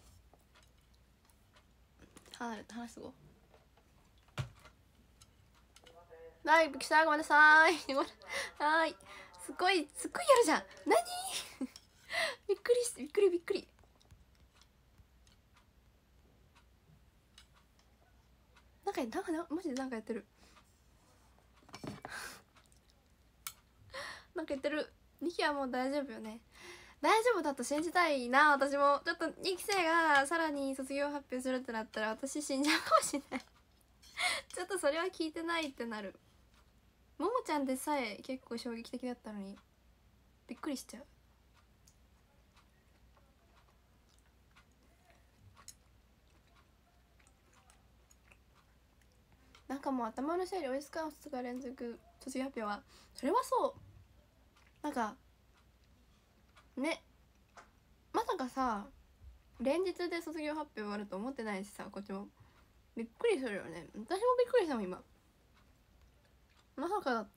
話すごはい、びっくりした。ごめんなさいはい、すっごいやるじゃん。何びっくり。マジでなんかやってるなんかやってる。2期はもう大丈夫よね。大丈夫だと信じたいな。私もちょっと2期生がさらに卒業発表するってなったら私死んじゃうかもしれないちょっとそれは聞いてないってなる。ももちゃんでさえ結構衝撃的だったのにびっくりしちゃう。なんかもう頭の整理追いつかん2日連続卒業発表は、それはそう。なんかね、まさかさ連日で卒業発表終わると思ってないしさ、こっちもびっくりするよね。私もびっくりしたもん今。まさかだった。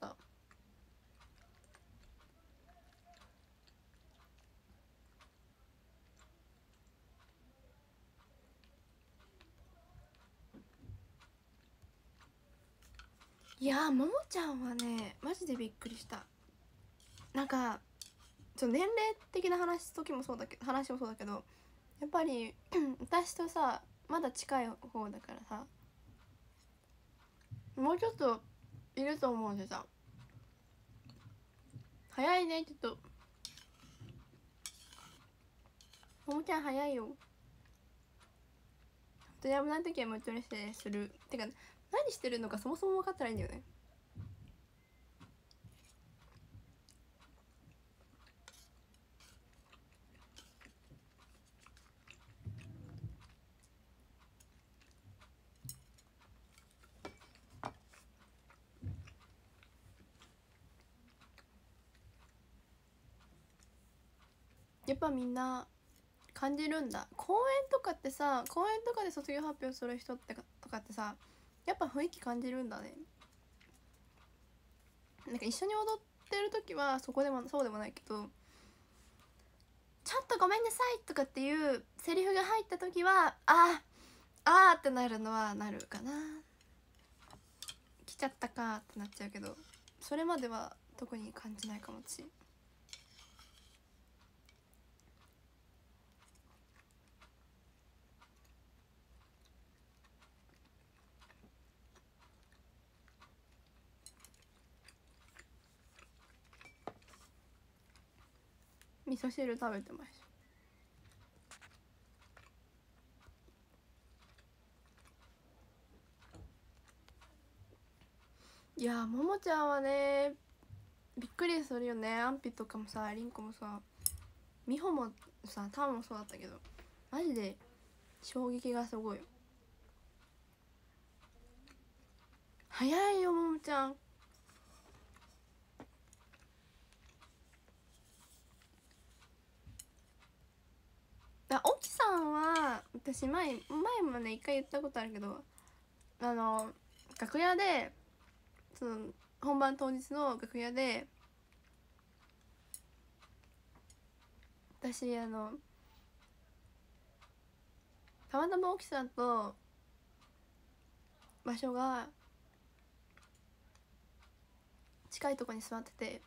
いやー、ももちゃんはねマジでびっくりした。なんか年齢的な話もそうだけど、やっぱり私とさまだ近い方だからさ、もうちょっといると思うんでさ、早いね。ちょっとももちゃん早いよ。と危ない時は無茶にする。てか何してるのかそもそも分かってないんだよね。やっぱみんな感じるんだ。公演とかってさ、公演とかで卒業発表する人ってとかってさ、やっぱ雰囲気感じるんだね。なんか一緒に踊ってる時はそうでもないけど、ちょっとごめんなさいとかっていうセリフが入った時はあーってなるのはなるかな。来ちゃったかってなっちゃうけど、それまでは特に感じないかもし。味噌汁食べてます。いやももちゃんはねびっくりするよね。アンピとかもさ、リンコもさ、ミホもさ、タンもそうだったけど、マジで衝撃がすごいよ。早いよももちゃん。沖さんは私前もね一回言ったことあるけど、楽屋でその本番当日の楽屋で私たまたま沖さんと場所が近いとこに座ってて、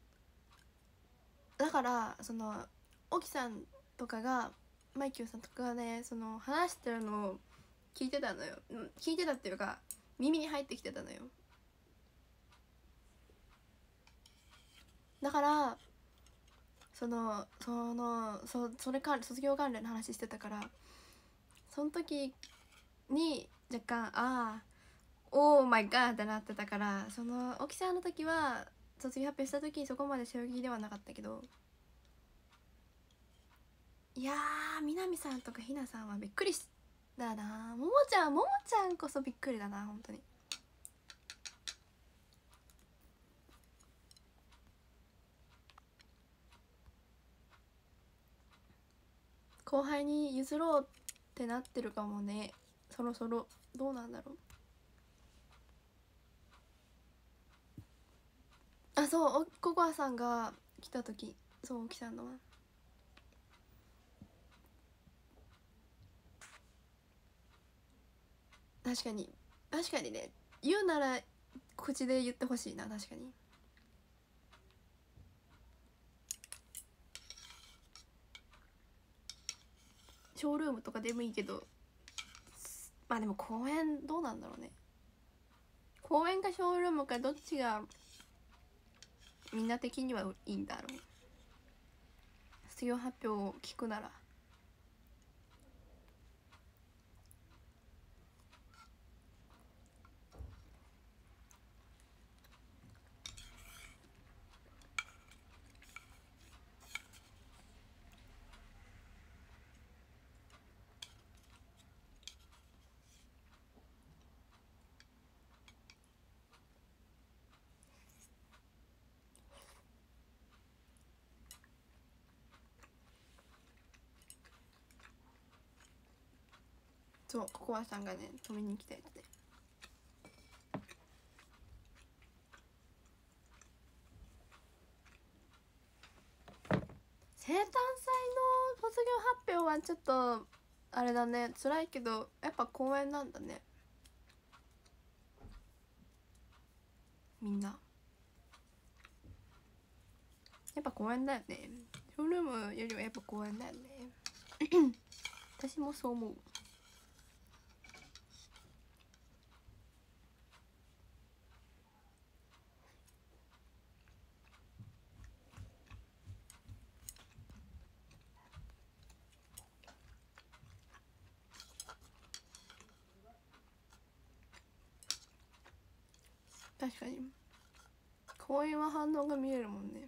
だからその沖さんとかがマイキューさんとかがねその話してるのを聞いてたのよ。聞いてたっていうか耳に入ってきてたのよ。だからそれから卒業関連の話してたから、その時に若干オーマイガーってなってたから、その沖さんの時は卒業発表した時そこまで衝撃ではなかったけど、いやー南さんとかひなさんはびっくりしたな。ももちゃんこそびっくりだな本当に。後輩に譲ろうってなってるかもね、そろそろ。どうなんだろう。そうココアさんが来た時、そう来たのは確かにね、言うなら口で言ってほしいな。確かにショールームとかでもいいけど、まあでも公園どうなんだろうね。公園かショールームかどっちがみんな的にはいいんだろう。卒業発表を聞くなら。そうココアさんがね止めに来たやつで、生誕祭の卒業発表はちょっとあれだね、辛いけどやっぱ公演なんだね。みんなやっぱ公園だよね。ショールームよりはやっぱ公園だよね私もそう思う。確かに公園は反応が見えるもんね。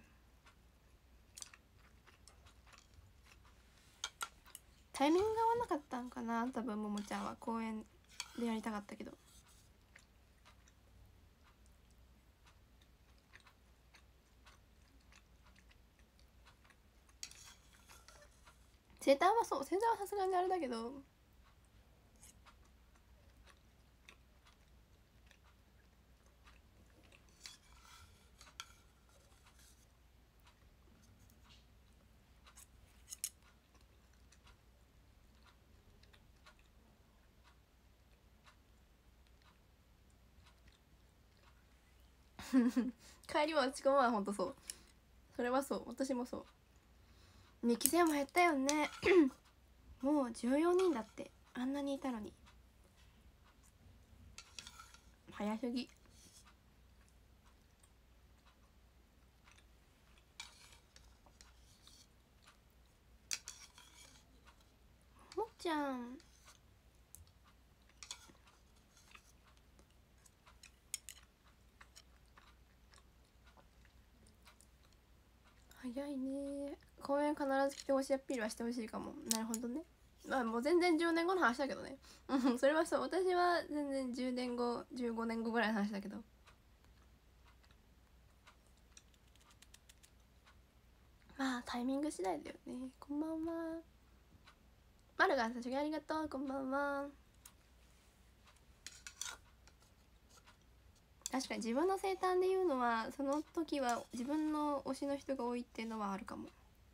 タイミングが合わなかったんかな多分。ももちゃんは公園でやりたかったけど、生生誕はそう生誕はさすがにあれだけど帰りは落ち込むわほんとそう。それはそう私もそう。2期生も減ったよねもう14人だって。あんなにいたのに早すぎ。もっちゃん早いね。公演必ず来てほしいアピールはしてほしいかも。なるほどね。まあもう全然10年後の話だけどね。うんそれはそう。私は全然10年後15年後ぐらいの話だけど。まあタイミング次第だよね。こんばんは。マルガンさんありがとう。こんばんは。確かに自分の生誕で言うのはその時は自分の推しの人が多いっていうのはあるかも。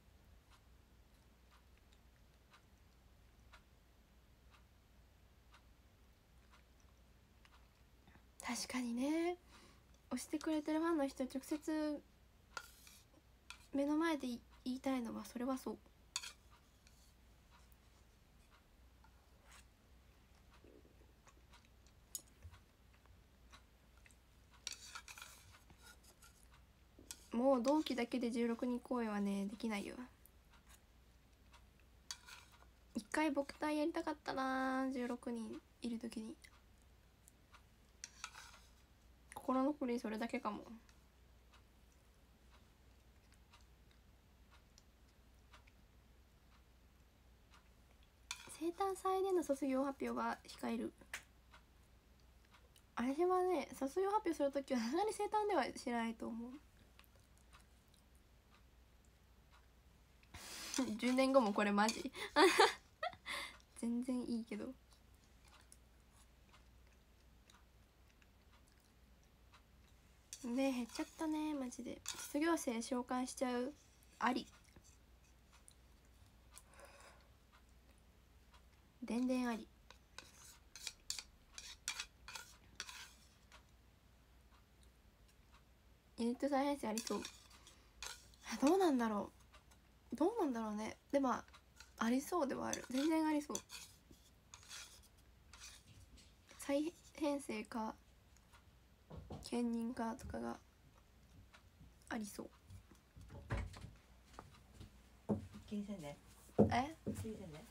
確かにね。推してくれてるファンの人直接目の前で言いたいのはそれはそう。もう同期だけで16人公演はねできないよ。一回僕隊やりたかったな16人いる時に。心残りそれだけかも。生誕祭での卒業発表は控える。あれはね卒業発表する時はさすがに生誕ではしないと思う10年後もこれマジ全然いいけど。ね減っちゃったねマジで。卒業生召喚しちゃうあり。でんでんあり。ユニット再編成ありそう。どうなんだろうどうなんだろうね。でもありそうではある。全然ありそう。再編成か兼任かとかがありそう。 気にせんで。 え気にせんで。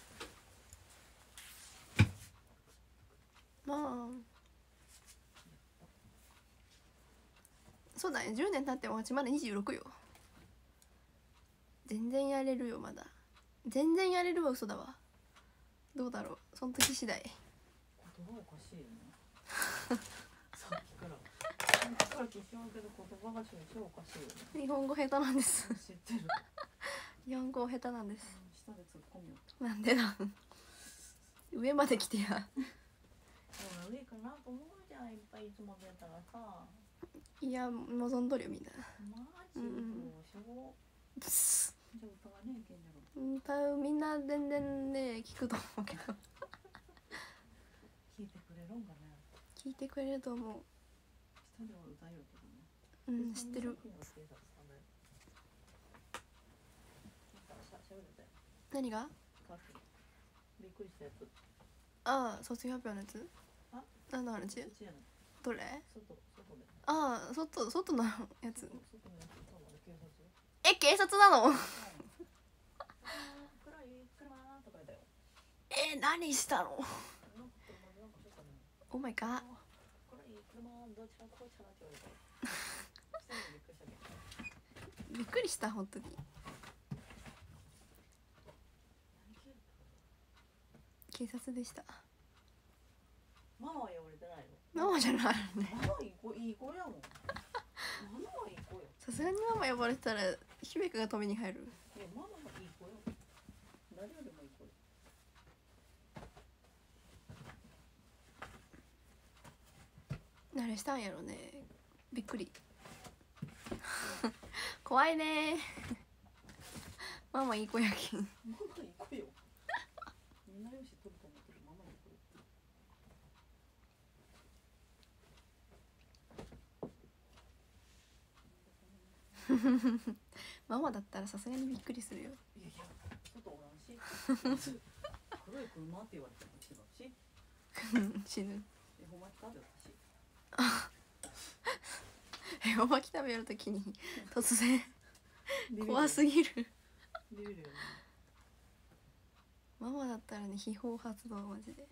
まあそうだね。10年経っても私まだ26よ。全然やれるよまだ。全然やれるは嘘だわ。どうだろうその時次第。 言葉おかしいよねさっきから聞いてますけど言葉が超おかしいよね。 日本語下手なんです知ってる。 日本語下手なんです。 下で突っ込みよった。 なんでだ上まで来てや。 でも上かなと思うじゃんいっぱいいつも出たらさ。 いや望んどるよみんな。 マジどうしよう。じゃあ歌わねえけんだろ。 歌うみんな全然ね聞くと思うけど聞いてくれるんかね。 聞いてくれると思う。 下では歌えよけどね。 知ってる。何が？ びっくりしたやつ。 ああ卒業発表のやつ。 あ何の話？どれ？ 外で。 ああ外のやつ。 外のやつ警察。 え警察なの？ 黒い車とかだよ。 何したの？オーマイガー。 黒い車どっちかこっちかなって言われて。 びっくりした本当に。警察でした。 ママは呼ばれてないママじゃないね。 の？ママいい子やもん。ママはいい子よ。 さすがにママ呼ばれたら姫香が止めに入る。 ママはいい子よ。 誰よりもいいこれ。 誰したんやろね。びっくり。怖いね。ママいい子やけん。 ママいい子よ。みんなよし取ると思ってる。ママいい子よ。 ママだったらさすがにびっくりするよ。 いやいや、外おらんし。黒い車って言われても違うし。 死ぬ。 恵方巻き食べよったし。 恵方巻き食べるときに突然怖すぎ。 ぎる。 ビビるよね。 ママだったらね、秘宝発動マジで。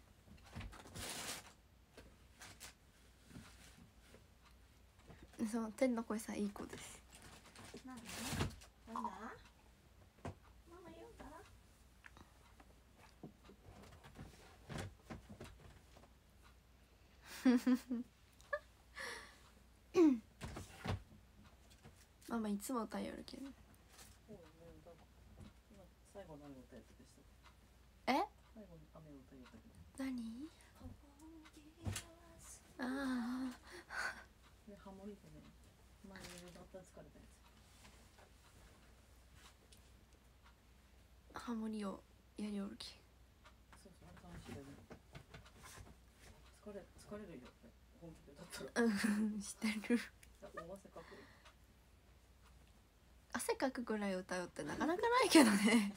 そう、天の声さんいい子です。 なんだ。ママ言うんだ。 ママいつも歌いよるけん。 そうね、歌。今最後何歌えたでした。 え？ 最後に雨を歌いよったけど。 何？あでハモリでね、前に歌った疲れたやあ、ハモリをやりおるけん。 つ。そうそう、あれ楽しいよね。疲れるよって本気で歌ったら。 うん、知ってる。 大汗かくよ。 汗かくぐらい歌うってなかなかないけどね。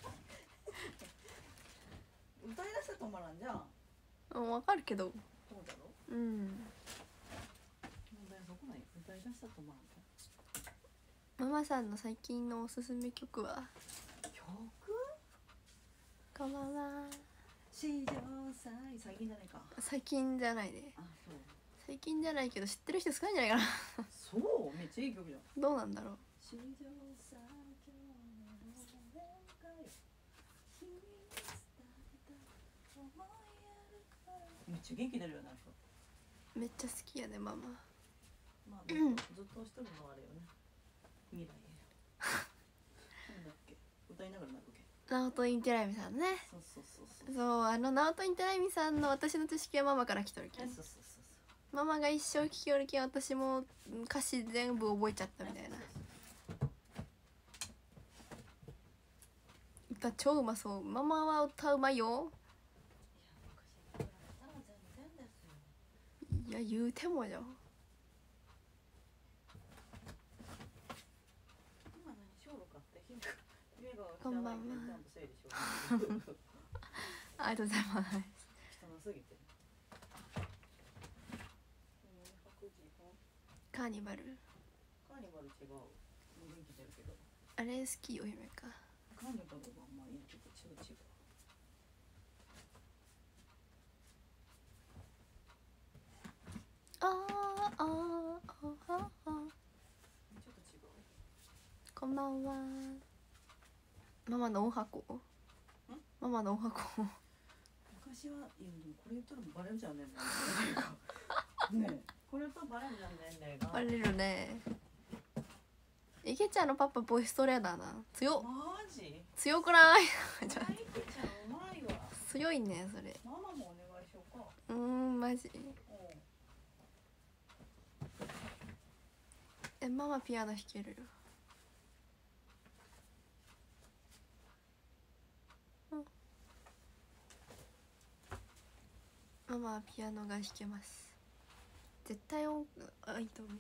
歌い出したら止まらんじゃん。 うん、わかるけど。 そうだろ。 うん。 問題はそこない。歌い出したら止まらんじママさんの最近のおすすめ曲は？ ゃん。曲？ こんばんは。 史上最近じゃないか。 最近じゃないね。 あ、そう。 最近じゃないけど知ってる人少ないんじゃないかな。 そう、めっちゃいい曲じゃん。 どうなんだろう。 史上最強の連歌よ。めっちゃ元気出るよね、あの人。 めっちゃ好きやね、ママ。 まあ、ずっとしてるのはあれよね。未来へ。なんだっけ、歌いながらなるわけ。 ナオトインテライミさんね。 そうそうそうそう。 そう、ナオトインテライミさんの私の知識はママから来とるけん。 そうそうそうそう。 ママが一生聞きおるけん、私も歌詞全部覚えちゃったみたいな。歌超うまそう。ママは歌うまいよ。いや、言うてもよ。こんばんは。ありがとうございます。カーニバル。 カーニバル違う。元気出るけど。 あれ好きよ、姫か。 カーニバルはまあいいけど違う。 ああああああ。 ちょっと違う。 こんばんは。ママのおはこ。ママのおはこ。 昔は、いやでもこれ言ったらバレるじゃんね。ねえ、これ言ったらバレるじゃん年齢が。 バレるね。池ちゃんのパパボイストレーナーな。強っ。 マジ？ 強くない？ 池ちゃんうまいわ。 強いね、それ。 ママもお願いしようか。 マジ。ママピアノ弾けるよ。ママはピアノが弾けます。絶対音あ、いいと思う。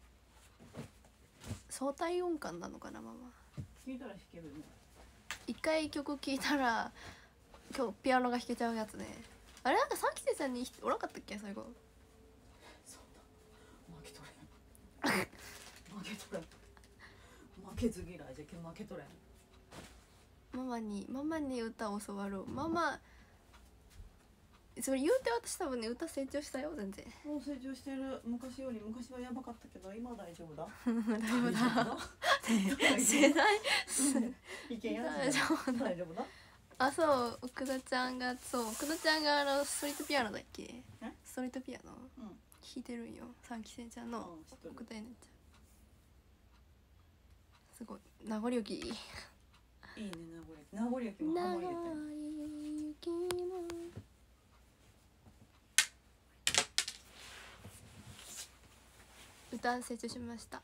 相対音感なのかな、ママ。 聞いたら弾けるね。 一回曲聴いたら今日ピアノが弾けちゃうやつね。あれなんか3期生さんにおらんかったっけ最後。 そうだ。負けとれん。負けず嫌いじゃけん負けとれん。 ママに歌を教わろう。ママそれ言うて私多分ね歌成長したよ全然。 もう成長してる。昔より昔はやばかったけど今は大丈夫だ。 大丈夫だ。世代いけんやつ大丈夫だ。 大丈夫だ。 あ、そう奥田ちゃんが奥田ちゃんがストリートピアノだっけ？ストリートピアノ弾いてるんよ3期生ちゃんの奥田ゆねちゃん。すごい名残雪。いいね名残雪。 名残雪もハモリ言ってる。 雪の歌成長しました。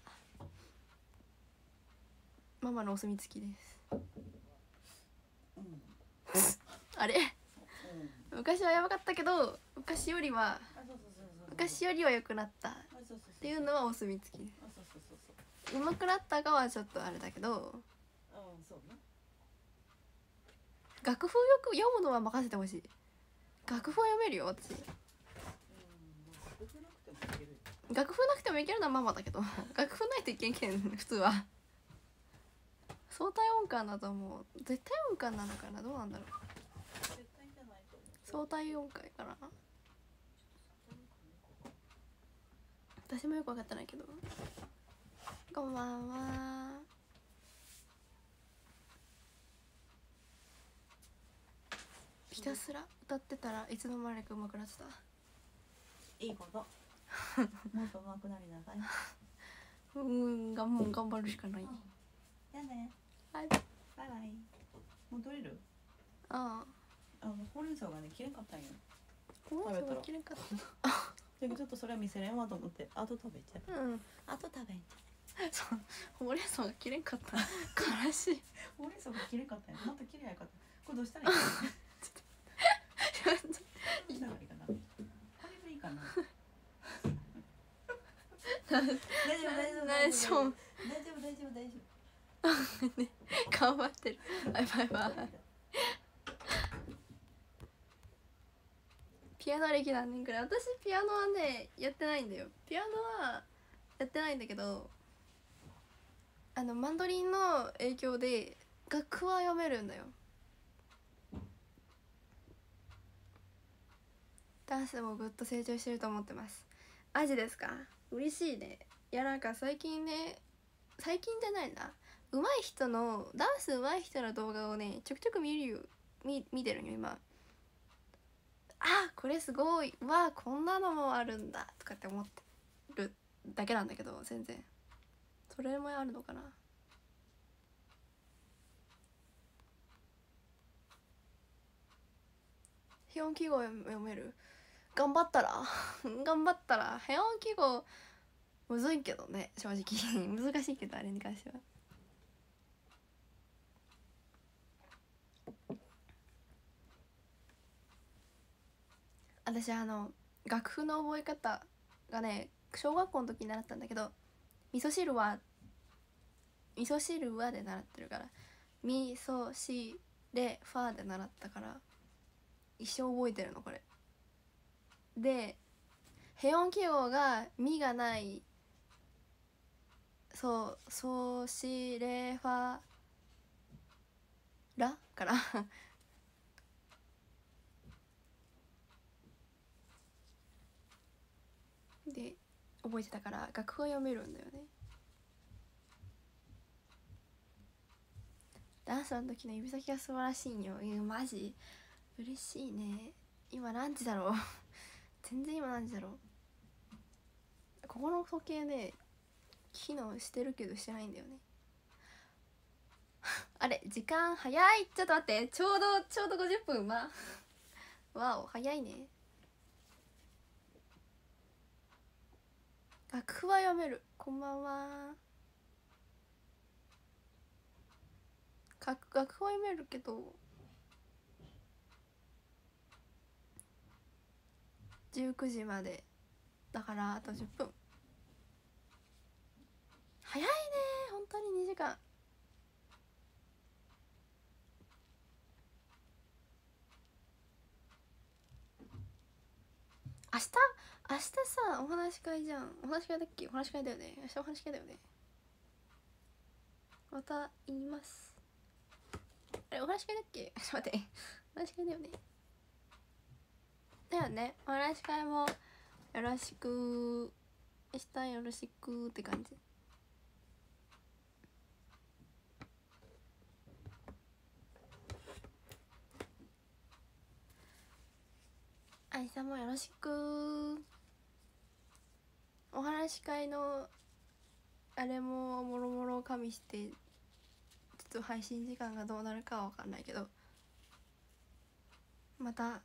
ママのお墨付きです。 うんあれうん昔はやばかったけど昔よりはあそうそうそうそう昔よりは良くなったっあそうそうそうていうのはお墨付きです。 あそうそうそうそう上手くなったかはちょっとあれだけど、 うんそうな楽譜よく読むのは任せてほしい。楽譜は読めるよ私。 楽譜なくてもいける。 楽譜なくてもいけるのはママだけど楽譜ないといけんけん普通は。相対音感だと思う。絶対音感なのかな、どうなんだろう。 絶対じゃないと思う。 相対音感かな。私もよく分かってないけど。こんばんは。ひたすら歌ってたらいつの間にか上手くなってた。 いいこと。もっと上手くなりなさい。 頑張るしかない。 じゃあね。 はい。 バイバイ。もう取れる？ ああ。 ほうれん草がね切れんかったんよ。 ほうれん草が切れんかった。 だけどちょっとそれは見せれんわと思ってあと食べちゃう。 うん。 あと食べんちゃう。 そう。ほうれん草が切れんかった。悲しい。 ほうれん草が切れんかったんよ。もっと切れやかった。これどうしたらいいかな。どうしたらいいかな。これでいいかな。大丈夫大丈夫大丈夫大丈夫。 頑張ってる。バイバイバイ。ピアノ歴何年くらい？私ピアノはねやってないんだよ。ピアノはやってないんだけど、マンドリンの影響で楽譜は読めるんだよ。ダンスもぐっと成長してると思ってます。マジですか？嬉しいね。いやなんか最近じゃないな、上手い人のダンス上手い人の動画をねちょくちょく見てるよ今。あ、これすごいわ、こんなのもあるんだとかって思ってるだけなんだけど、全然それもあるのかな。ヘ音記号読める？頑張ったらヘ音記号むずいけどね、正直難しいけど、あれに関しては。私楽譜の覚え方がね小学校の時に習ったんだけど、味噌汁はで習ってるから、味噌汁ファで習ったから一生覚えてるのこれで。ヘ音記号がミがないソシレファラからで覚えてたから楽譜は読めるんだよね。ダンスの時の指先が素晴らしいんよ。マジ嬉しいね。今何時だろう全然今何時だろう。ここの時計ね機能してるけどしてないんだよねあれ時間早い。ちょっと待って、ちょうど50分わお早いね。楽譜は読める。こんばんは。楽譜は読めるけど19時までだからあと10分。早いね本当に2時間。明日さお話し会じゃん。お話し会だっけ？お話し会だよね。明日お話し会だよね。また言います。あれお話し会だっけ？ちょっと待って、お話し会だよね。だよね。お話し会もよろしく、明日よろしくって感じ。明日もよろしく。お話し会のあれももろもろ加味してちと配信時間がどうなるかは分かんないけど、また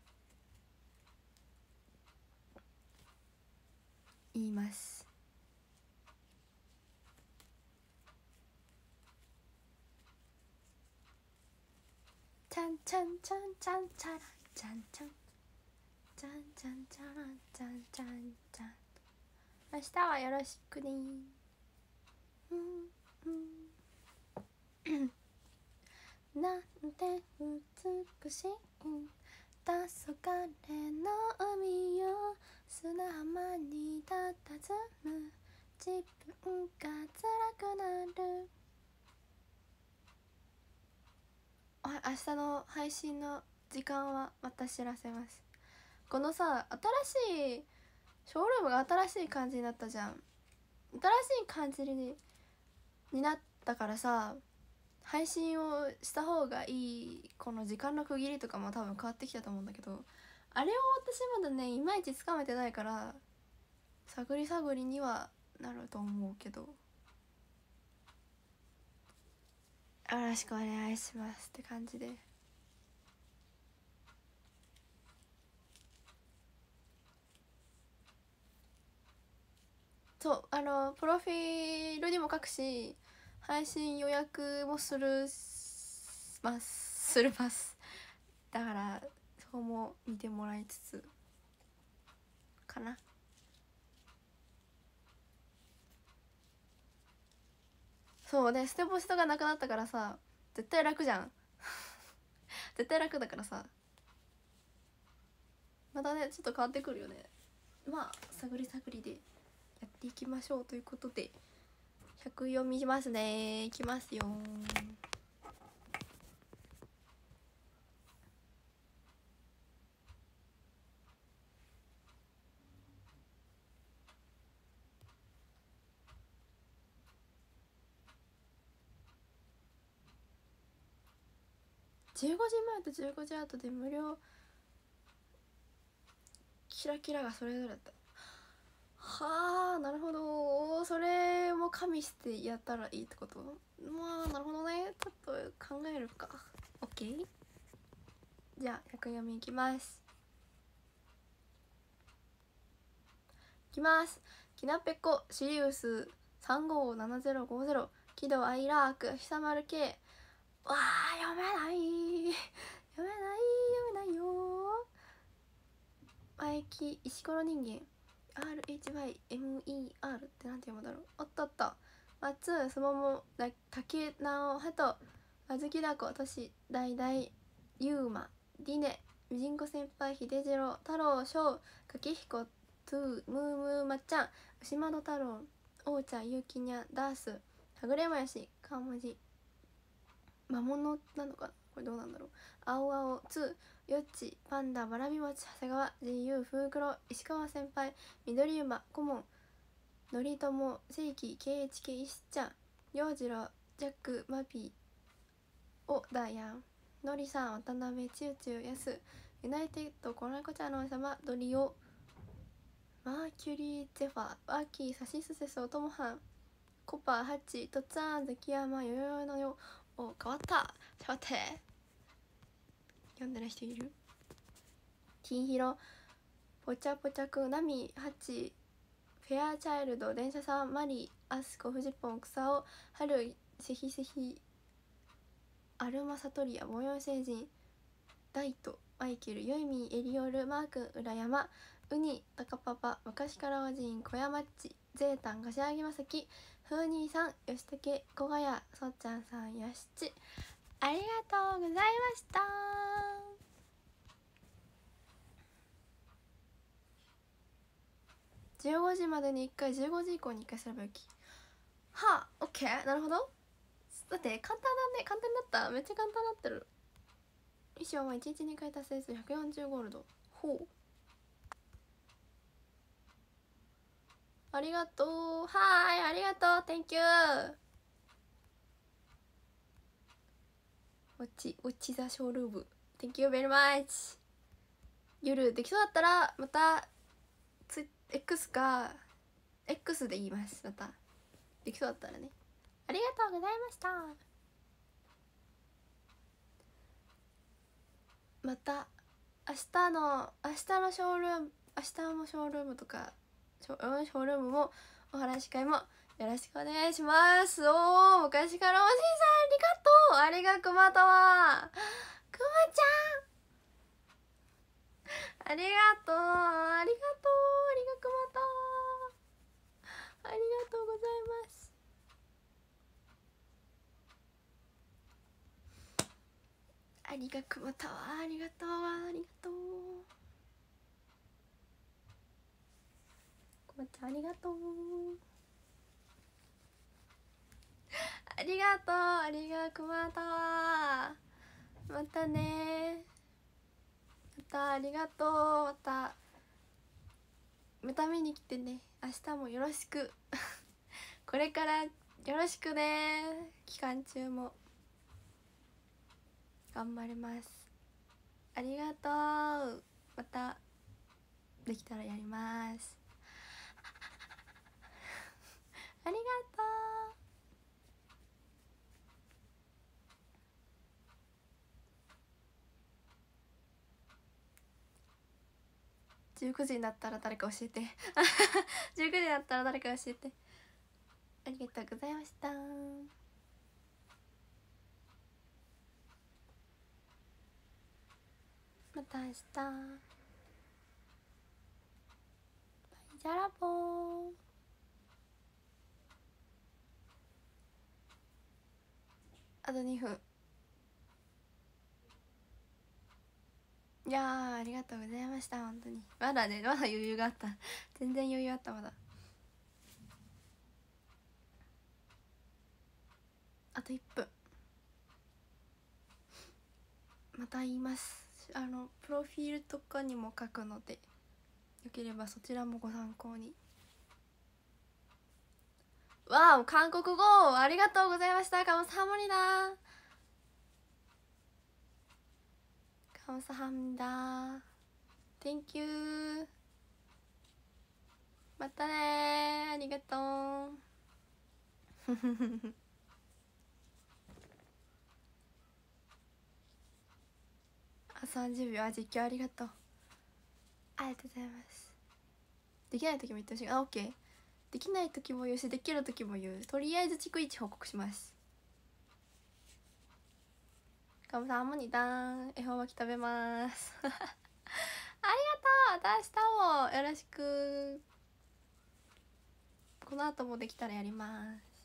言います。ちゃんちゃんちゃんちゃんちゃらちゃんちゃんちゃんちゃんちゃらちゃんちゃんちゃん、明日はよろしくね。なんて美しい黄昏の海よ、砂浜に佇む自分が辛くなる。明日の配信の時間はまた知らせます。このさ、新しいショールームが新しい感じになったじゃん。新しい感じになったからさ、配信をした方がいいこの時間の区切りとかも多分変わってきたと思うんだけど、あれを私まだねいまいちつかめてないから、探り探りにはなると思うけど、よろしくお願いしますって感じで。そう、プロフィールにも書くし、配信予約もするますだから、そこも見てもらいつつかな。そうで、捨て干しとかなくなったからさ、絶対楽じゃん絶対楽だからさ、またねちょっと変わってくるよね。まあ探り探りでやっていきましょうということで、100読みますね。いきますよ。15時前と15時後で無料キラキラがそれぞれだった。はあ、なるほど。それも加味してやったらいいってこと。まあなるほどね。ちょっと考えるか。 OK。 じゃあ100読みいきます。いきます。きなぺこシリウス357050喜怒哀楽久丸系。わあ読めない読めないよ。前木石ころ人間 RHYMER ってなんて読むだろう。おっとっと。松すもも竹直はとあずきだことしだいだいゆうまりねみじんこ先輩秀次郎太郎翔かきひこトゥームームーまっちゃん牛窓太郎おうちゃんゆうきにゃダースはぐれまやしかもじ魔物なのかな、これどうなんだろう。青青ツーよっちパンダわらび餅長谷川 GU 風黒石川先輩緑馬顧問のりとも正規 KHK 石ちゃん陽次郎ジャックマピーおダイアンのりさん渡辺ちゅうちゅうやすユナイテッドコナコちゃんの王様ドリオマーキュリーゼファーワーキーサシスセスおともはんコパーハッチトッツァーンザキヤマヨヨヨのよ。お、変わった。ちょっと待って、読んでる人いる。ティンヒロぽちゃぽちゃくナミハチフェアチャイルド電車さんマリアスコフジポン草尾春セヒセヒアルマサトリア模様星人ダイトマイケルヨイミーエリオルマー君裏山ウニタカパパ昔からはジン小山っちゼータン柏木まさきふうにーさん吉武小賀谷そっちゃんさんやしちありがとうございました。15時までに1回15時以降に1回すればよき。はあ、オッケー、なるほど。だって簡単だね。簡単だった。めっちゃ簡単になってる。衣装は1日2回達成数140ゴールド。ほう、ありがとう。はーい、ありがとう。Thank you。ウォッチザショールーム。Thank you very much。夜できそうだったらまたX か X で言います。またできそうだったらね。ありがとうございました。 また明日のショールーム、明日もショールームとかショールームもお話し会もよろしくお願いします。おお、昔からおじいさんありがとう。ありがくまたわくまちゃんありがとう、ありがとう、ありがくまたわありがとうございます。ありがくまたわありがとう、ありがとうくまちゃん、ありがとうありがとう、ありがくまたわまたねまたありがとう、また見に来てね。明日もよろしくこれからよろしくね。期間中も頑張ります。ありがとう。またできたらやりますありがとう。19時になったら誰か教えて19時になったら誰か教えて。ありがとうございました。また明日。バイジャラボー。あと2分。いやー、ありがとうございました。本当にまだね、まだ余裕があった全然余裕あった。まだあと1分。また言います。プロフィールとかにも書くので、よければそちらもご参考に。わお、韓国語ありがとうございました。カムサハモニダ。カムサハムダ。Thank you。またね、ありがとうあ、30秒。実況ありがとう。ありがとうございます。できない時も言ってほしい。あ、オッケー。できない時も言うし、できる時も言う。とりあえず逐一報告します。カムサハモニダ。恵方巻き食べますありがとう。また明日もよろしく。この後もできたらやります。